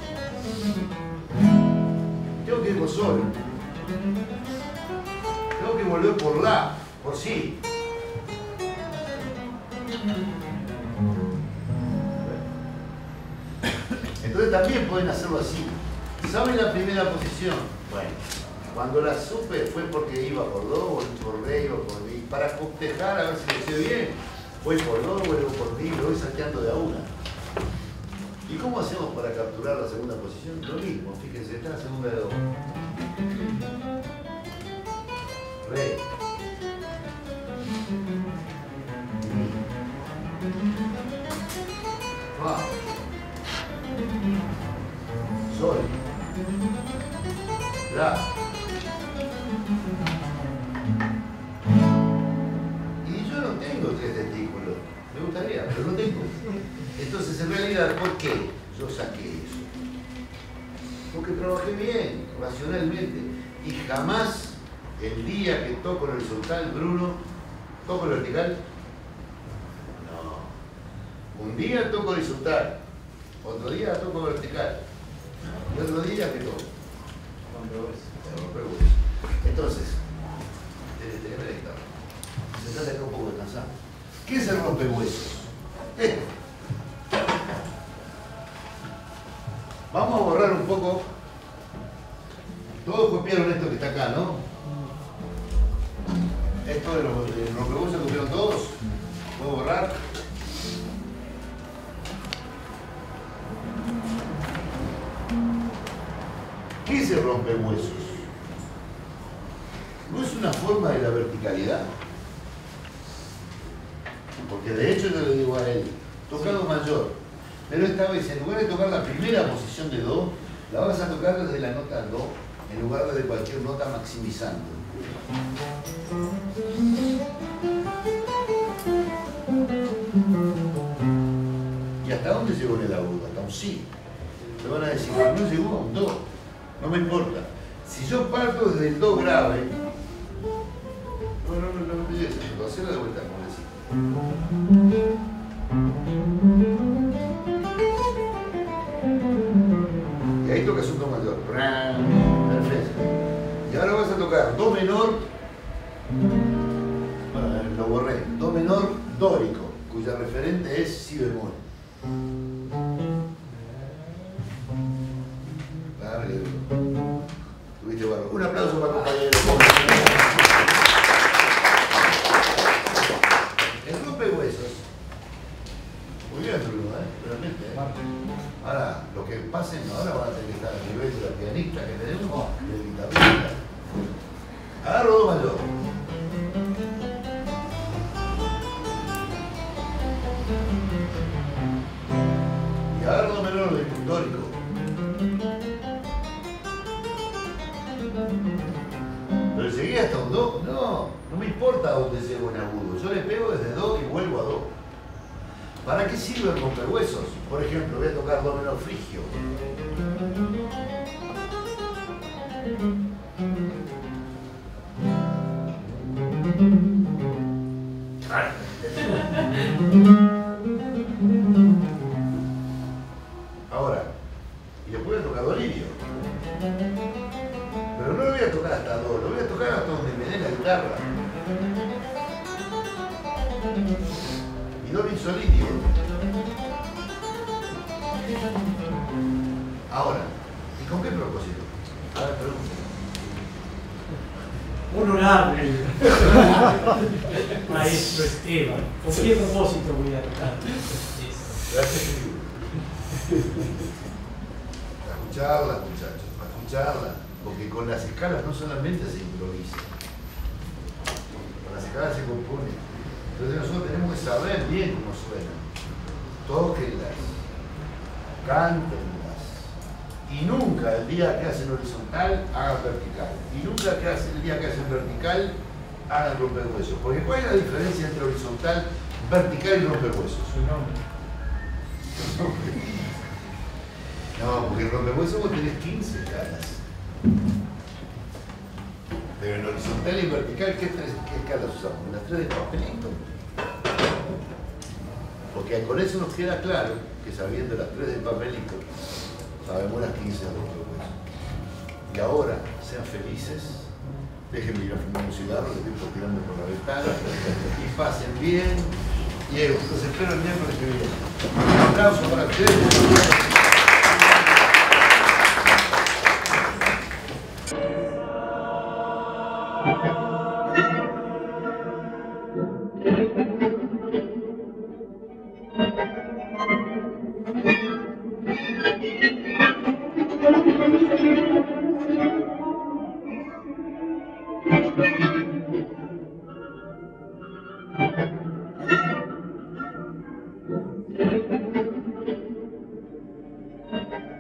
Speaker 1: Tengo que ir por sol. Tengo que volver por la, por si. Entonces también pueden hacerlo así. ¿Saben la primera posición? Bueno, cuando la supe fue porque iba por do, por re, iba por mi. Para cotejar a ver si lo hice bien, voy por do, vuelvo por mi, lo voy salteando de a una. ¿Y cómo hacemos para capturar la segunda posición? Lo mismo, fíjense, está la segunda de do. Re. Fa. Sol. La. Y yo no tengo tres testículos. Me gustaría, pero no tengo. Entonces, en realidad, ¿por qué? yo saqué eso. Porque trabajé bien, racionalmente. Y jamás el día que toco el horizontal, Bruno, toco el vertical. No. Un día toco horizontal, otro día toco vertical. Y otro día que toco. Rompehuesos. Entonces, tenés que ver esto. Se trata de un poco de cansado. ¿Qué es el rompehuesos? Esto. Vamos a borrar un poco. Todos copiaron esto que está acá, ¿no? Esto de los, de los rompehuesos copiaron todos. ¿Puedo borrar? ¿Qué es el rompehuesos? ¿No es una forma de la verticalidad? Porque de hecho yo le digo a él, toca do mayor, pero esta vez en lugar de tocar la primera posición de do, la vas a tocar desde la nota do, en lugar de cualquier nota maximizando. ¿Y hasta dónde llegó en el agudo? Hasta un si. Le van a decir, no llegó a un do. No me importa. Si yo parto desde el do grave, no, no, no, no me digas eso, hacerlo de vuelta, como decir. Y ahí tocas un do mayor. Perfecto. Y ahora vas a tocar do menor, bueno, lo borré, do menor dórico, cuya referente es si bemol. Dale, tuviste barro. Un aplauso para el compañero. El rompehuesos. Muy bien, Bruno, ¿eh? Realmente, ¿eh? Ahora, lo que pasen ahora van a tener que estar a nivel de la pianista que tenemos, del guitarrista. Agarro do mayor. Y agarro do menor dórico. Pero llegué hasta un do. No, no me importa dónde llego en agudo. Yo le pego desde do y vuelvo a do. ¿Para qué sirve el rompehuesos? Por ejemplo, voy a tocar do menor frigio. Ahora, y después voy a tocar do lirio. Pero no lo voy a tocar hasta do, lo voy a tocar hasta donde me dé la guitarra. Y do mi solidio. Ahora, ¿y con qué propósito? A ver, pregunta.
Speaker 10: Honorable maestro Esteban, ¿con qué propósito voy a tocar?
Speaker 1: Gracias. A escucharla, muchachos, a escucharla. Porque con las escalas no solamente se improvisa, con las escalas se compone. Entonces nosotros tenemos que saber bien cómo suenan. Tóquenlas, cántenlas. Y nunca el día que hacen horizontal hagan vertical. Y nunca que hacen, el día que hacen vertical hagan rompehuesos. Porque ¿cuál es la diferencia entre horizontal, vertical y rompehuesos?
Speaker 5: Su nombre.
Speaker 1: No, porque en rompehuesos vos tenés quince escalas. Pero en horizontal y vertical, ¿qué, tres, qué escalas usamos? Las tres de papelito. Porque con eso nos queda claro que sabiendo las tres de papelito, sabemos las quince de rompehuesos. Y ahora, sean felices, déjenme ir a fumar un cigarro, les estoy tirando por la ventana, y pasen bien, y los espero el miércoles que viene. Un aplauso para ustedes.
Speaker 12: Thank you.